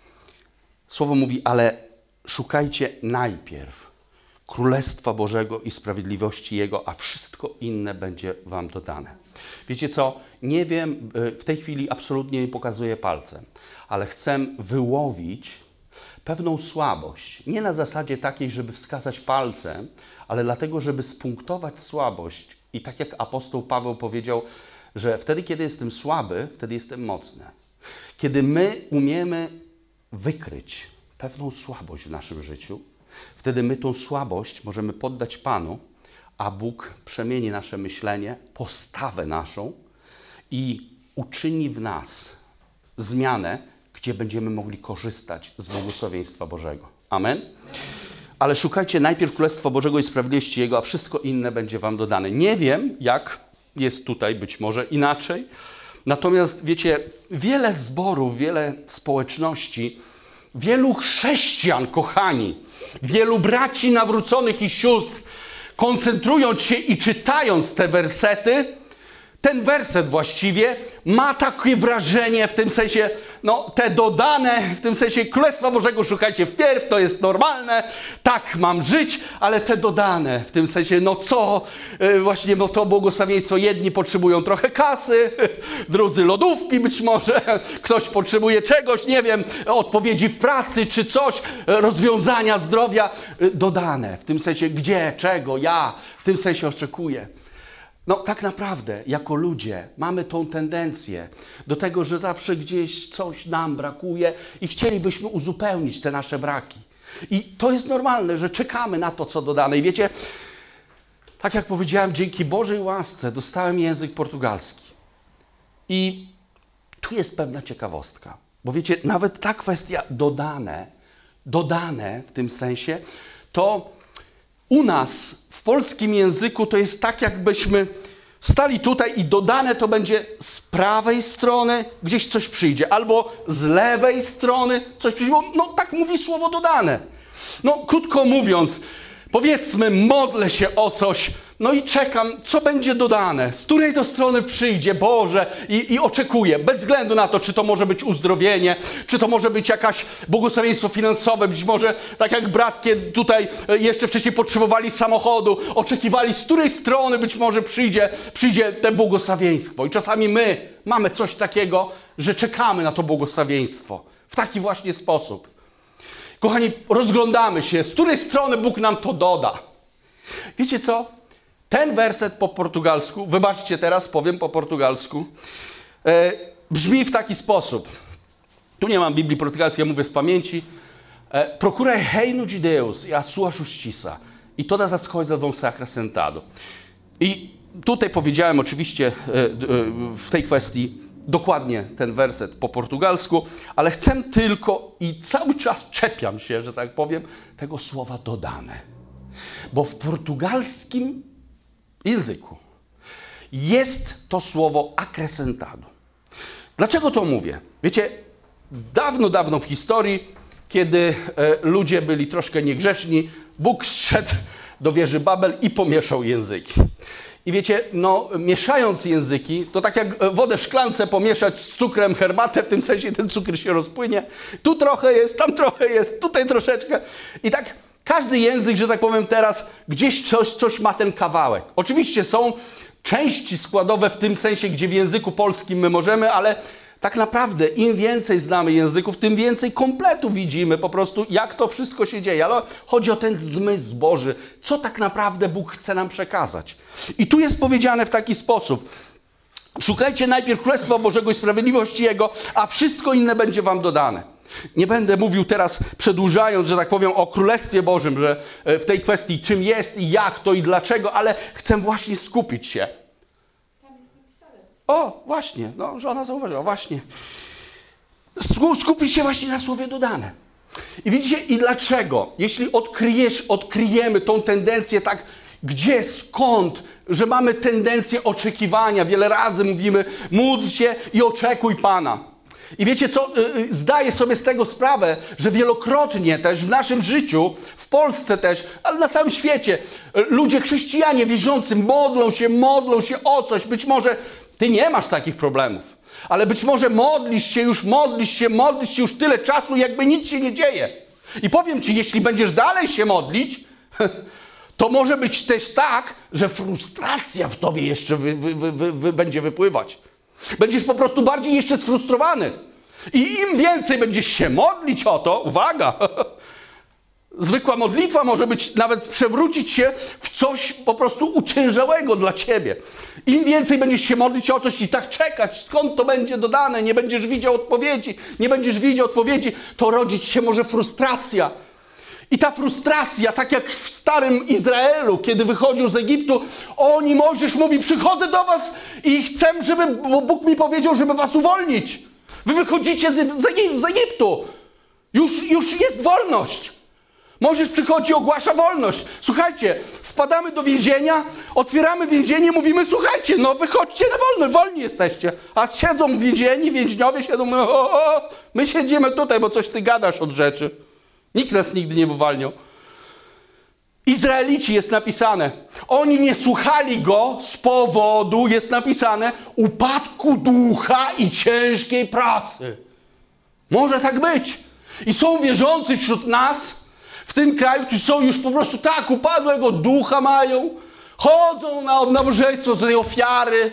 słowo mówi, ale szukajcie najpierw Królestwa Bożego i sprawiedliwości Jego, a wszystko inne będzie wam dodane. Wiecie co? Nie wiem, w tej chwili absolutnie nie pokazuję palcem, ale chcę wyłowić pewną słabość. Nie na zasadzie takiej, żeby wskazać palcem, ale dlatego, żeby spunktować słabość. I tak jak apostoł Paweł powiedział, że wtedy, kiedy jestem słaby, wtedy jestem mocny. Kiedy my umiemy wykryć pewną słabość w naszym życiu, wtedy my tą słabość możemy poddać Panu, a Bóg przemieni nasze myślenie, postawę naszą i uczyni w nas zmianę, gdzie będziemy mogli korzystać z błogosławieństwa Bożego. Amen? Ale szukajcie najpierw Królestwa Bożego i sprawiedliwości Jego, a wszystko inne będzie wam dodane. Nie wiem, jak jest tutaj, być może inaczej. Natomiast wiecie, wiele zborów, wiele społeczności, wielu chrześcijan, kochani, wielu braci nawróconych i sióstr, koncentrując się i czytając te wersety, ten werset właściwie ma takie wrażenie w tym sensie, no te dodane, w tym sensie Królestwa Bożego szukajcie wpierw, to jest normalne, tak mam żyć, ale te dodane, w tym sensie, no co, yy, właśnie no to błogosławieństwo, jedni potrzebują trochę kasy, drudzy lodówki być może, ktoś potrzebuje czegoś, nie wiem, odpowiedzi w pracy czy coś, rozwiązania zdrowia, yy, dodane, w tym sensie gdzie, czego, ja, w tym sensie oczekuję. No tak naprawdę, jako ludzie mamy tą tendencję do tego, że zawsze gdzieś coś nam brakuje i chcielibyśmy uzupełnić te nasze braki. I to jest normalne, że czekamy na to, co dodane. I wiecie, tak jak powiedziałem, dzięki Bożej łasce dostałem język portugalski. I tu jest pewna ciekawostka. Bo wiecie, nawet ta kwestia dodane, dodane w tym sensie, to u nas w polskim języku to jest tak, jakbyśmy stali tutaj i dodane to będzie z prawej strony gdzieś coś przyjdzie, albo z lewej strony coś przyjdzie, bo no tak mówi słowo dodane. No krótko mówiąc, powiedzmy, modlę się o coś, no i czekam, co będzie dodane, z której to strony przyjdzie, Boże, i, i oczekuję, bez względu na to, czy to może być uzdrowienie, czy to może być jakaś błogosławieństwo finansowe, być może tak jak brat, kiedy tutaj jeszcze wcześniej potrzebowali samochodu, oczekiwali, z której strony być może przyjdzie, przyjdzie te błogosławieństwo. I czasami my mamy coś takiego, że czekamy na to błogosławieństwo w taki właśnie sposób. Kochani, rozglądamy się, z której strony Bóg nam to doda. Wiecie co? Ten werset po portugalsku, wybaczcie, teraz powiem po portugalsku, e, brzmi w taki sposób. Tu nie mam Biblii portugalskiej, ja mówię z pamięci. E, Procura reino de Deus e a sua justiça e todas as coisas vão ser acrescentado. I tutaj powiedziałem oczywiście e, e, w tej kwestii dokładnie ten werset po portugalsku, ale chcę tylko i cały czas czepiam się, że tak powiem, tego słowa dodane. Bo w portugalskim języku jest to słowo acrescentado. Dlaczego to mówię? Wiecie, dawno, dawno w historii, kiedy e, ludzie byli troszkę niegrzeczni, Bóg zszedł do wieży Babel i pomieszał języki. I wiecie, no mieszając języki, to tak jak wodę w szklance pomieszać z cukrem herbatę, w tym sensie ten cukier się rozpłynie. Tu trochę jest, tam trochę jest, tutaj troszeczkę. I tak każdy język, że tak powiem teraz, gdzieś coś, coś ma ten kawałek. Oczywiście są części składowe w tym sensie, gdzie w języku polskim my możemy, ale tak naprawdę im więcej znamy języków, tym więcej kompletu widzimy po prostu, jak to wszystko się dzieje. Ale chodzi o ten zmysł Boży, co tak naprawdę Bóg chce nam przekazać. I tu jest powiedziane w taki sposób. Szukajcie najpierw Królestwa Bożego i sprawiedliwości Jego, a wszystko inne będzie wam dodane. Nie będę mówił teraz, przedłużając, że tak powiem, o Królestwie Bożym, że w tej kwestii czym jest i jak to i dlaczego, ale chcę właśnie skupić się. O, właśnie, no żona zauważyła, właśnie. Skupić się właśnie na słowie dodane. I widzicie, i dlaczego? Jeśli odkryjesz, odkryjemy tą tendencję tak, gdzie, skąd, że mamy tendencję oczekiwania. Wiele razy mówimy, módl się i oczekuj Pana. I wiecie co, zdaję sobie z tego sprawę, że wielokrotnie też w naszym życiu, w Polsce też, ale na całym świecie, ludzie, chrześcijanie wierzący modlą się, modlą się o coś. Być może ty nie masz takich problemów, ale być może modlisz się już, modlisz się, modlisz się już tyle czasu, jakby nic się nie dzieje. I powiem ci, jeśli będziesz dalej się modlić, to może być też tak, że frustracja w tobie jeszcze wy, wy, wy, wy, wy będzie wypływać. Będziesz po prostu bardziej jeszcze sfrustrowany. I im więcej będziesz się modlić o to, uwaga, zwykła modlitwa może być, nawet przewrócić się w coś po prostu uciężałego dla ciebie. Im więcej będziesz się modlić o coś i tak czekać, skąd to będzie dodane, nie będziesz widział odpowiedzi, nie będziesz widział odpowiedzi, to rodzić się może frustracja. I ta frustracja, tak jak w starym Izraelu, kiedy wychodził z Egiptu, oni, Mojżesz mówi, przychodzę do was i chcę, żeby, bo Bóg mi powiedział, żeby was uwolnić. Wy wychodzicie z, z Egiptu. Już, już jest wolność. Mojżesz przychodzi, ogłasza wolność. Słuchajcie, wpadamy do więzienia, otwieramy więzienie, mówimy, słuchajcie, no wychodźcie na wolność, wolni jesteście. A siedzą więzieni, więźniowie siedzą, mówią, o, o, my siedzimy tutaj, bo coś ty gadasz od rzeczy. Nikt nas nigdy nie uwalniał. Izraelici jest napisane. Oni nie słuchali go z powodu, jest napisane, upadku ducha i ciężkiej pracy. Może tak być. I są wierzący wśród nas, w tym kraju, którzy są już po prostu tak upadłego ducha mają, chodzą na nabożeństwo z tej ofiary.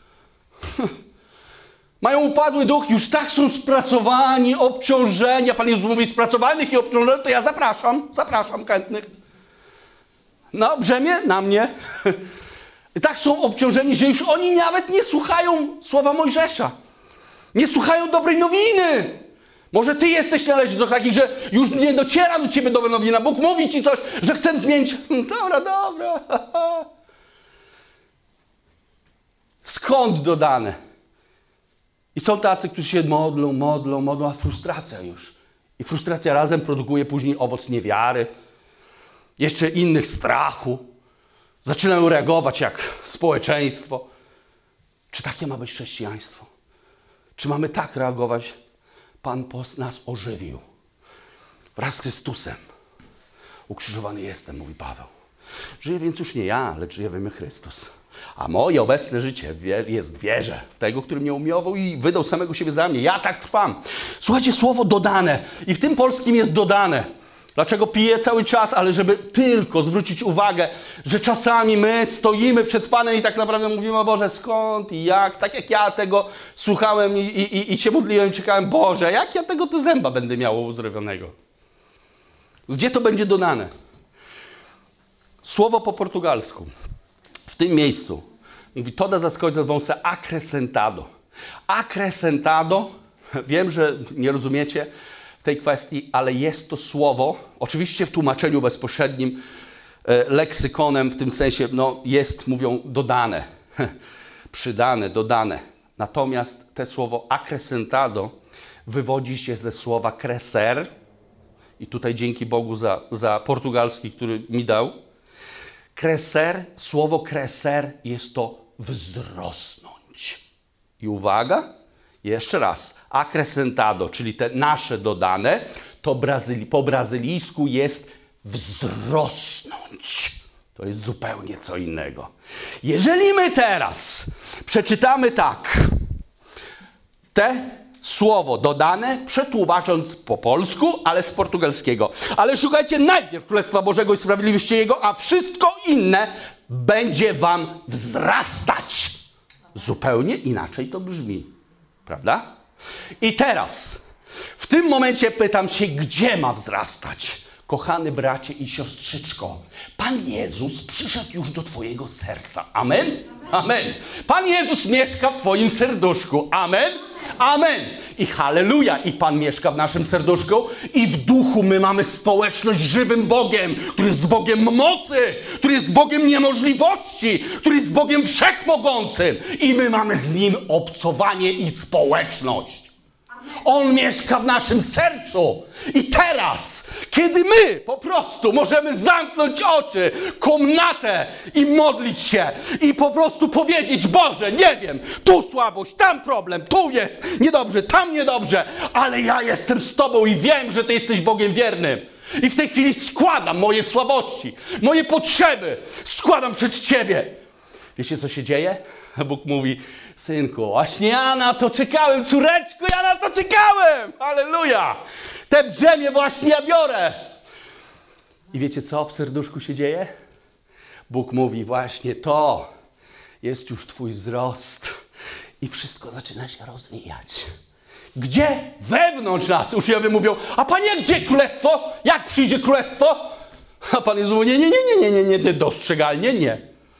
Mają upadły duch, już tak są spracowani, obciążeni. A Pan Jezus mówi, spracowanych i obciążonych, to ja zapraszam, zapraszam chętnych. No, brzemię na mnie. I tak są obciążeni, że już oni nawet nie słuchają słowa Mojżesza. Nie słuchają dobrej nowiny. Może ty jesteś należy do takich, że już nie dociera do ciebie dobra nowina. Bóg mówi ci coś, że chcę zmienić. Dobra, dobra. Skąd dodane? I są tacy, którzy się modlą, modlą, modlą, a frustracja już. I frustracja razem produkuje później owoc niewiary, jeszcze innych strachu. Zaczynają reagować jak społeczeństwo. Czy takie ma być chrześcijaństwo? Czy mamy tak reagować? Pan nas ożywił. Wraz z Chrystusem. Ukrzyżowany jestem, mówi Paweł. Żyję więc już nie ja, lecz żyje we mnie Chrystus. A moje obecne życie jest w wierze w tego, który mnie umiłował i wydał samego siebie za mnie. Ja tak trwam. Słuchajcie, słowo dodane. I w tym polskim jest dodane. Dlaczego piję cały czas? Ale żeby tylko zwrócić uwagę, że czasami my stoimy przed Panem i tak naprawdę mówimy: o Boże, skąd i jak? Tak jak ja tego słuchałem i, i, i się modliłem i czekałem: Boże, jak ja tego to zęba będę miał uzdrowionego? Gdzie to będzie dodane? Słowo po portugalsku. W tym miejscu mówi: todas as coisas vão ser acrescentado. Acrescentado, wiem, że nie rozumiecie w tej kwestii, ale jest to słowo, oczywiście w tłumaczeniu bezpośrednim, e, leksykonem, w tym sensie, no jest, mówią, dodane, przydane, dodane. Natomiast te słowo acrescentado wywodzi się ze słowa crescer i tutaj dzięki Bogu za, za portugalski, który mi dał. Crescer, słowo crescer jest to wzrosnąć. I uwaga, jeszcze raz, acrescentado, czyli te nasze dodane, to brazyli, po brazylijsku jest wzrosnąć. To jest zupełnie co innego. Jeżeli my teraz przeczytamy tak, te słowo dodane, przetłumacząc po polsku, ale z portugalskiego. Ale szukajcie najpierw Królestwa Bożego i sprawiedliwości Jego, a wszystko inne będzie wam wzrastać. Zupełnie inaczej to brzmi. Prawda? I teraz, w tym momencie pytam się, gdzie ma wzrastać? Kochany bracie i siostrzyczko, Pan Jezus przyszedł już do twojego serca. Amen? Amen. Pan Jezus mieszka w twoim serduszku. Amen? Amen. I halleluja. I Pan mieszka w naszym serduszku i w duchu my mamy społeczność z żywym Bogiem, który jest Bogiem mocy, który jest Bogiem niemożliwości, który jest Bogiem wszechmogącym. I my mamy z Nim obcowanie i społeczność. On mieszka w naszym sercu. I teraz, kiedy my po prostu możemy zamknąć oczy, komnatę i modlić się i po prostu powiedzieć: Boże, nie wiem, tu słabość, tam problem, tu jest niedobrze, tam niedobrze, ale ja jestem z Tobą i wiem, że Ty jesteś Bogiem wiernym. I w tej chwili składam moje słabości, moje potrzeby, składam przed Ciebie. Wiecie, co się dzieje? Bóg mówi: synku, właśnie ja na to czekałem, córeczko, ja na to czekałem! Halleluja! Te brzemię właśnie ja biorę! I wiecie, co w serduszku się dzieje? Bóg mówi: właśnie to jest już twój wzrost i wszystko zaczyna się rozwijać. Gdzie? Wewnątrz nas. Uczniowie mówią: a Panie, gdzie królestwo? Jak przyjdzie królestwo? A Pan Jezus mówi: nie, nie, nie, nie, nie, nie, nie, dostrzegalnie nie.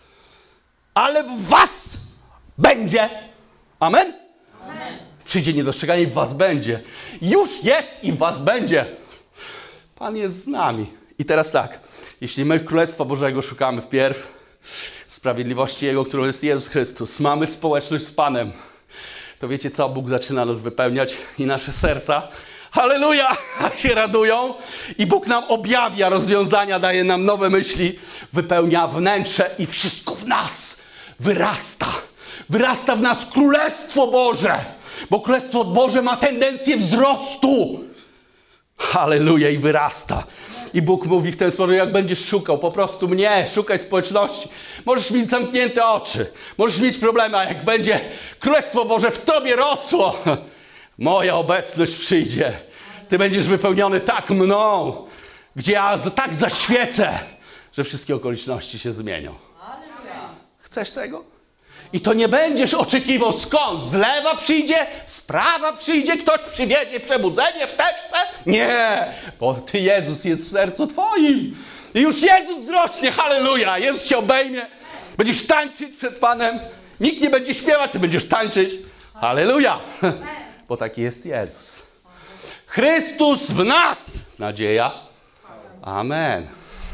Ale w was będzie. Amen? Amen. Przyjdzie niedostrzegalnie i w was będzie. Już jest i w was będzie. Pan jest z nami. I teraz tak, jeśli my Królestwa Bożego szukamy wpierw, sprawiedliwości Jego, którą jest Jezus Chrystus, mamy społeczność z Panem, to wiecie co? Bóg zaczyna nas wypełniać i nasze serca, halleluja, się radują i Bóg nam objawia rozwiązania, daje nam nowe myśli, wypełnia wnętrze i wszystko w nas wyrasta. Wyrasta w nas Królestwo Boże, bo Królestwo Boże ma tendencję wzrostu. Halleluja, i wyrasta. I Bóg mówi w ten sposób: jak będziesz szukał po prostu mnie, szukaj społeczności, możesz mieć zamknięte oczy, możesz mieć problemy, a jak będzie Królestwo Boże w tobie rosło, moja obecność przyjdzie. Ty będziesz wypełniony tak mną, gdzie ja tak zaświecę, że wszystkie okoliczności się zmienią. Chcesz tego? I to nie będziesz oczekiwał skąd? Z lewa przyjdzie, z prawa przyjdzie, ktoś przywiezie przebudzenie w teczce? Nie, bo Ty, Jezus, jest w sercu Twoim. I już Jezus wzrośnie, halleluja. Jezus Cię obejmie, będziesz tańczyć przed Panem. Nikt nie będzie śpiewać, Ty będziesz tańczyć. Halleluja, bo taki jest Jezus. Chrystus w nas, nadzieja. Amen.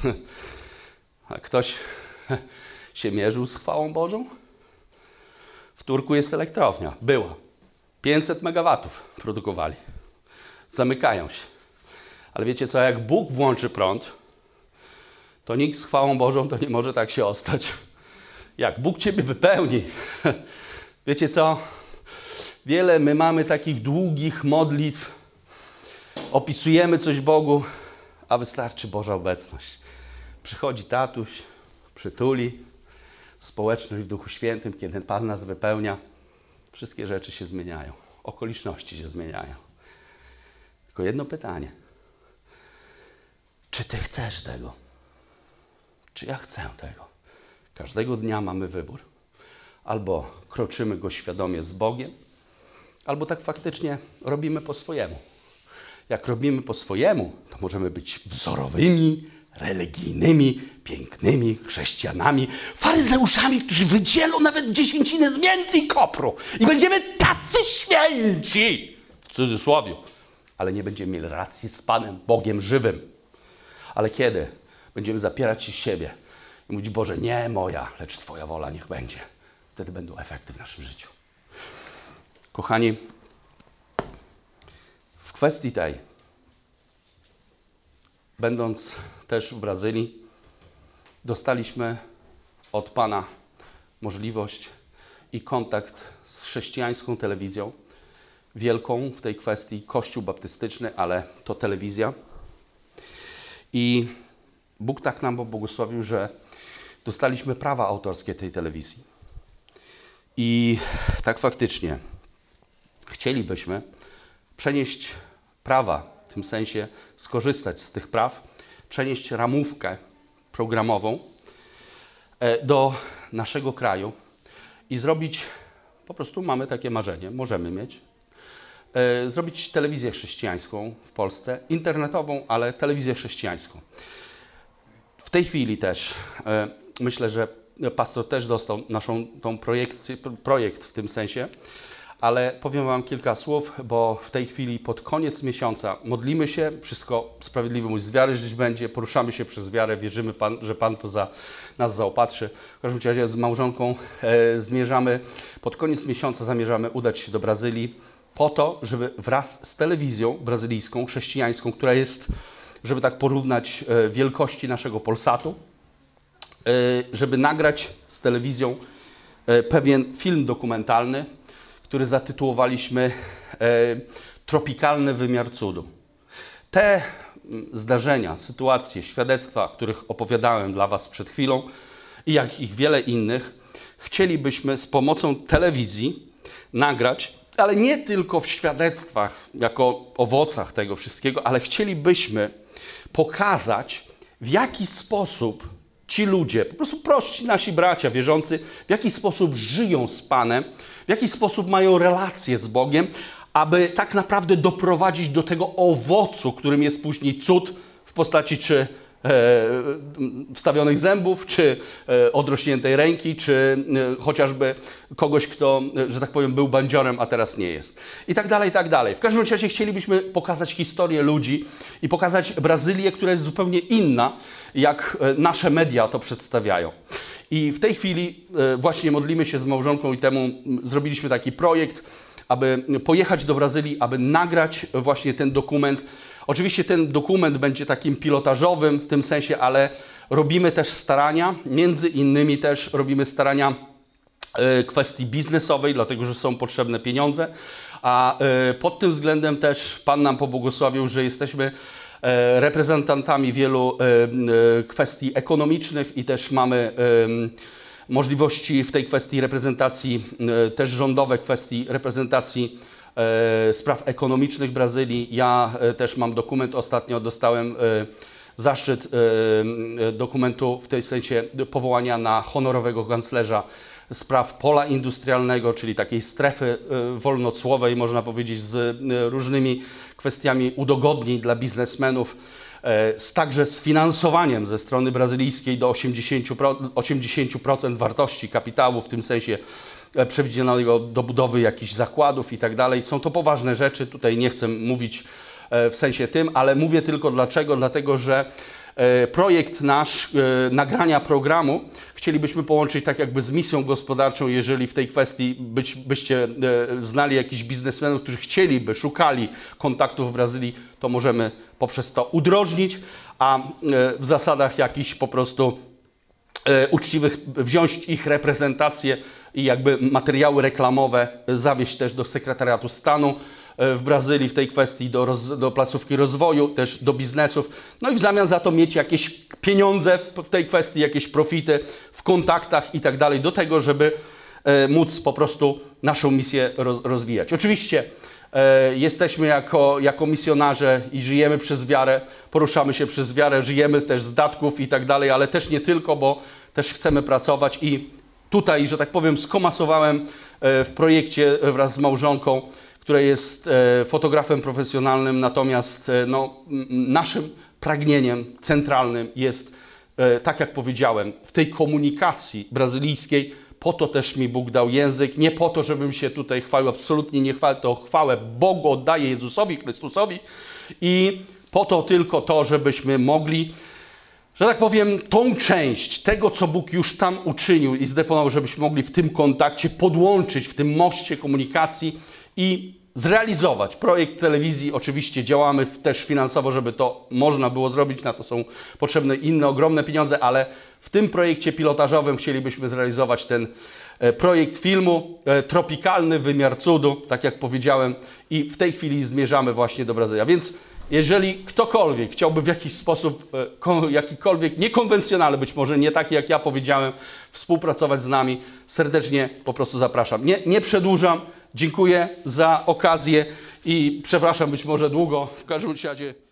A ktoś się mierzył z chwałą Bożą? W Turku jest elektrownia. Była. pięćset megawatów produkowali. Zamykają się. Ale wiecie co, jak Bóg włączy prąd, to nikt z chwałą Bożą to nie może tak się ostać. Jak Bóg ciebie wypełni. Wiecie co, wiele my mamy takich długich modlitw, opisujemy coś Bogu, a wystarczy Boża obecność. Przychodzi tatuś, przytuli, społeczność w Duchu Świętym, kiedy Pan nas wypełnia, wszystkie rzeczy się zmieniają, okoliczności się zmieniają. Tylko jedno pytanie. Czy ty chcesz tego? Czy ja chcę tego? Każdego dnia mamy wybór. Albo kroczymy go świadomie z Bogiem, albo tak faktycznie robimy po swojemu. Jak robimy po swojemu, to możemy być wzorowymi, religijnymi, pięknymi chrześcijanami, faryzeuszami, którzy wydzielą nawet dziesięciny z mięty i kopru. I będziemy tacy święci, w cudzysłowie. Ale nie będziemy mieli racji z Panem, Bogiem żywym. Ale kiedy będziemy zapierać się z siebie i mówić, Boże, nie moja, lecz Twoja wola niech będzie. Wtedy będą efekty w naszym życiu. Kochani, w kwestii tej, będąc też w Brazylii, dostaliśmy od Pana możliwość i kontakt z chrześcijańską telewizją, wielką w tej kwestii, Kościół Baptystyczny, ale to telewizja. I Bóg tak nam pobłogosławił, że dostaliśmy prawa autorskie tej telewizji. I tak faktycznie chcielibyśmy przenieść prawa, w tym sensie skorzystać z tych praw, przenieść ramówkę programową do naszego kraju i zrobić, po prostu mamy takie marzenie, możemy mieć, zrobić telewizję chrześcijańską w Polsce, internetową, ale telewizję chrześcijańską. W tej chwili też myślę, że pastor też dostał naszą tą projekcję, projekt w tym sensie, ale powiem Wam kilka słów, bo w tej chwili pod koniec miesiąca modlimy się, wszystko sprawiedliwy mój z wiary żyć będzie, poruszamy się przez wiarę, wierzymy, Pan, że Pan to za nas zaopatrzy. W każdym razie z małżonką e, zmierzamy, pod koniec miesiąca zamierzamy udać się do Brazylii po to, żeby wraz z telewizją brazylijską, chrześcijańską, która jest, żeby tak porównać e, wielkości naszego Polsatu, e, żeby nagrać z telewizją e, pewien film dokumentalny, który zatytułowaliśmy e, Tropikalny wymiar cudu. Te zdarzenia, sytuacje, świadectwa, o których opowiadałem dla Was przed chwilą i jak ich wiele innych, chcielibyśmy z pomocą telewizji nagrać, ale nie tylko w świadectwach, jako owocach tego wszystkiego, ale chcielibyśmy pokazać, w jaki sposób ci ludzie, po prostu prości nasi bracia wierzący, w jaki sposób żyją z Panem, w jaki sposób mają relacje z Bogiem, aby tak naprawdę doprowadzić do tego owocu, którym jest później cud w postaci czy e, wstawionych zębów, czy e, odrośniętej ręki, czy e, chociażby kogoś, kto, e, że tak powiem, był bandziorem, a teraz nie jest. I tak dalej, i tak dalej. W każdym razie chcielibyśmy pokazać historię ludzi i pokazać Brazylię, która jest zupełnie inna, jak e, nasze media to przedstawiają. I w tej chwili e, właśnie modlimy się z małżonką i temu m, zrobiliśmy taki projekt, aby pojechać do Brazylii, aby nagrać właśnie ten dokument. Oczywiście ten dokument będzie takim pilotażowym w tym sensie, ale robimy też starania, między innymi też robimy starania e, kwestii biznesowej, dlatego że są potrzebne pieniądze, a e, pod tym względem też Pan nam pobłogosławił, że jesteśmy e, reprezentantami wielu e, e, kwestii ekonomicznych i też mamy e, możliwości w tej kwestii reprezentacji, e, też rządowe kwestii reprezentacji e, spraw ekonomicznych Brazylii. Ja e, też mam dokument, ostatnio dostałem e, zaszczyt e, dokumentu w tej sensie powołania na honorowego kanclerza spraw pola industrialnego, czyli takiej strefy e, wolnocłowej, można powiedzieć, z e, różnymi kwestiami udogodnień dla biznesmenów, z, także z finansowaniem ze strony brazylijskiej do osiemdziesięciu procent wartości kapitału, w tym sensie przewidzianego do budowy jakichś zakładów i tak dalej. Są to poważne rzeczy, tutaj nie chcę mówić w sensie tym, ale mówię tylko dlaczego, dlatego że projekt nasz nagrania programu chcielibyśmy połączyć tak jakby z misją gospodarczą, jeżeli w tej kwestii być, byście znali jakichś biznesmenów, którzy chcieliby, szukali kontaktów w Brazylii, to możemy poprzez to udrożnić, a w zasadach jakichś po prostu uczciwych wziąć ich reprezentację i jakby materiały reklamowe zawieźć też do sekretariatu stanu w Brazylii w tej kwestii, do, roz, do placówki rozwoju, też do biznesów. No i w zamian za to mieć jakieś pieniądze w, w tej kwestii, jakieś profity w kontaktach i tak dalej, do tego, żeby e, móc po prostu naszą misję roz, rozwijać. Oczywiście e, jesteśmy jako, jako misjonarze i żyjemy przez wiarę, poruszamy się przez wiarę, żyjemy też z datków i tak dalej, ale też nie tylko, bo też chcemy pracować i tutaj, że tak powiem, skomasowałem e, w projekcie wraz z małżonką, która jest fotografem profesjonalnym, natomiast no, naszym pragnieniem centralnym jest, tak jak powiedziałem, w tej komunikacji brazylijskiej, po to też mi Bóg dał język, nie po to, żebym się tutaj chwalił, absolutnie nie chwalę, to chwałę Bogu oddaję Jezusowi Chrystusowi i po to tylko to, żebyśmy mogli, że tak powiem, tą część tego, co Bóg już tam uczynił i zdeponował, żebyśmy mogli w tym kontakcie podłączyć, w tym moście komunikacji i zrealizować projekt telewizji. Oczywiście działamy też finansowo, żeby to można było zrobić, na to są potrzebne inne ogromne pieniądze, ale w tym projekcie pilotażowym chcielibyśmy zrealizować ten projekt filmu Tropikalny Wymiar Cudu, tak jak powiedziałem, i w tej chwili zmierzamy właśnie do Brazylii. Więc jeżeli ktokolwiek chciałby w jakiś sposób, jakikolwiek niekonwencjonalny, być może nie taki jak ja powiedziałem, współpracować z nami, serdecznie po prostu zapraszam. Nie, nie przedłużam, dziękuję za okazję i przepraszam być może długo, w każdym razie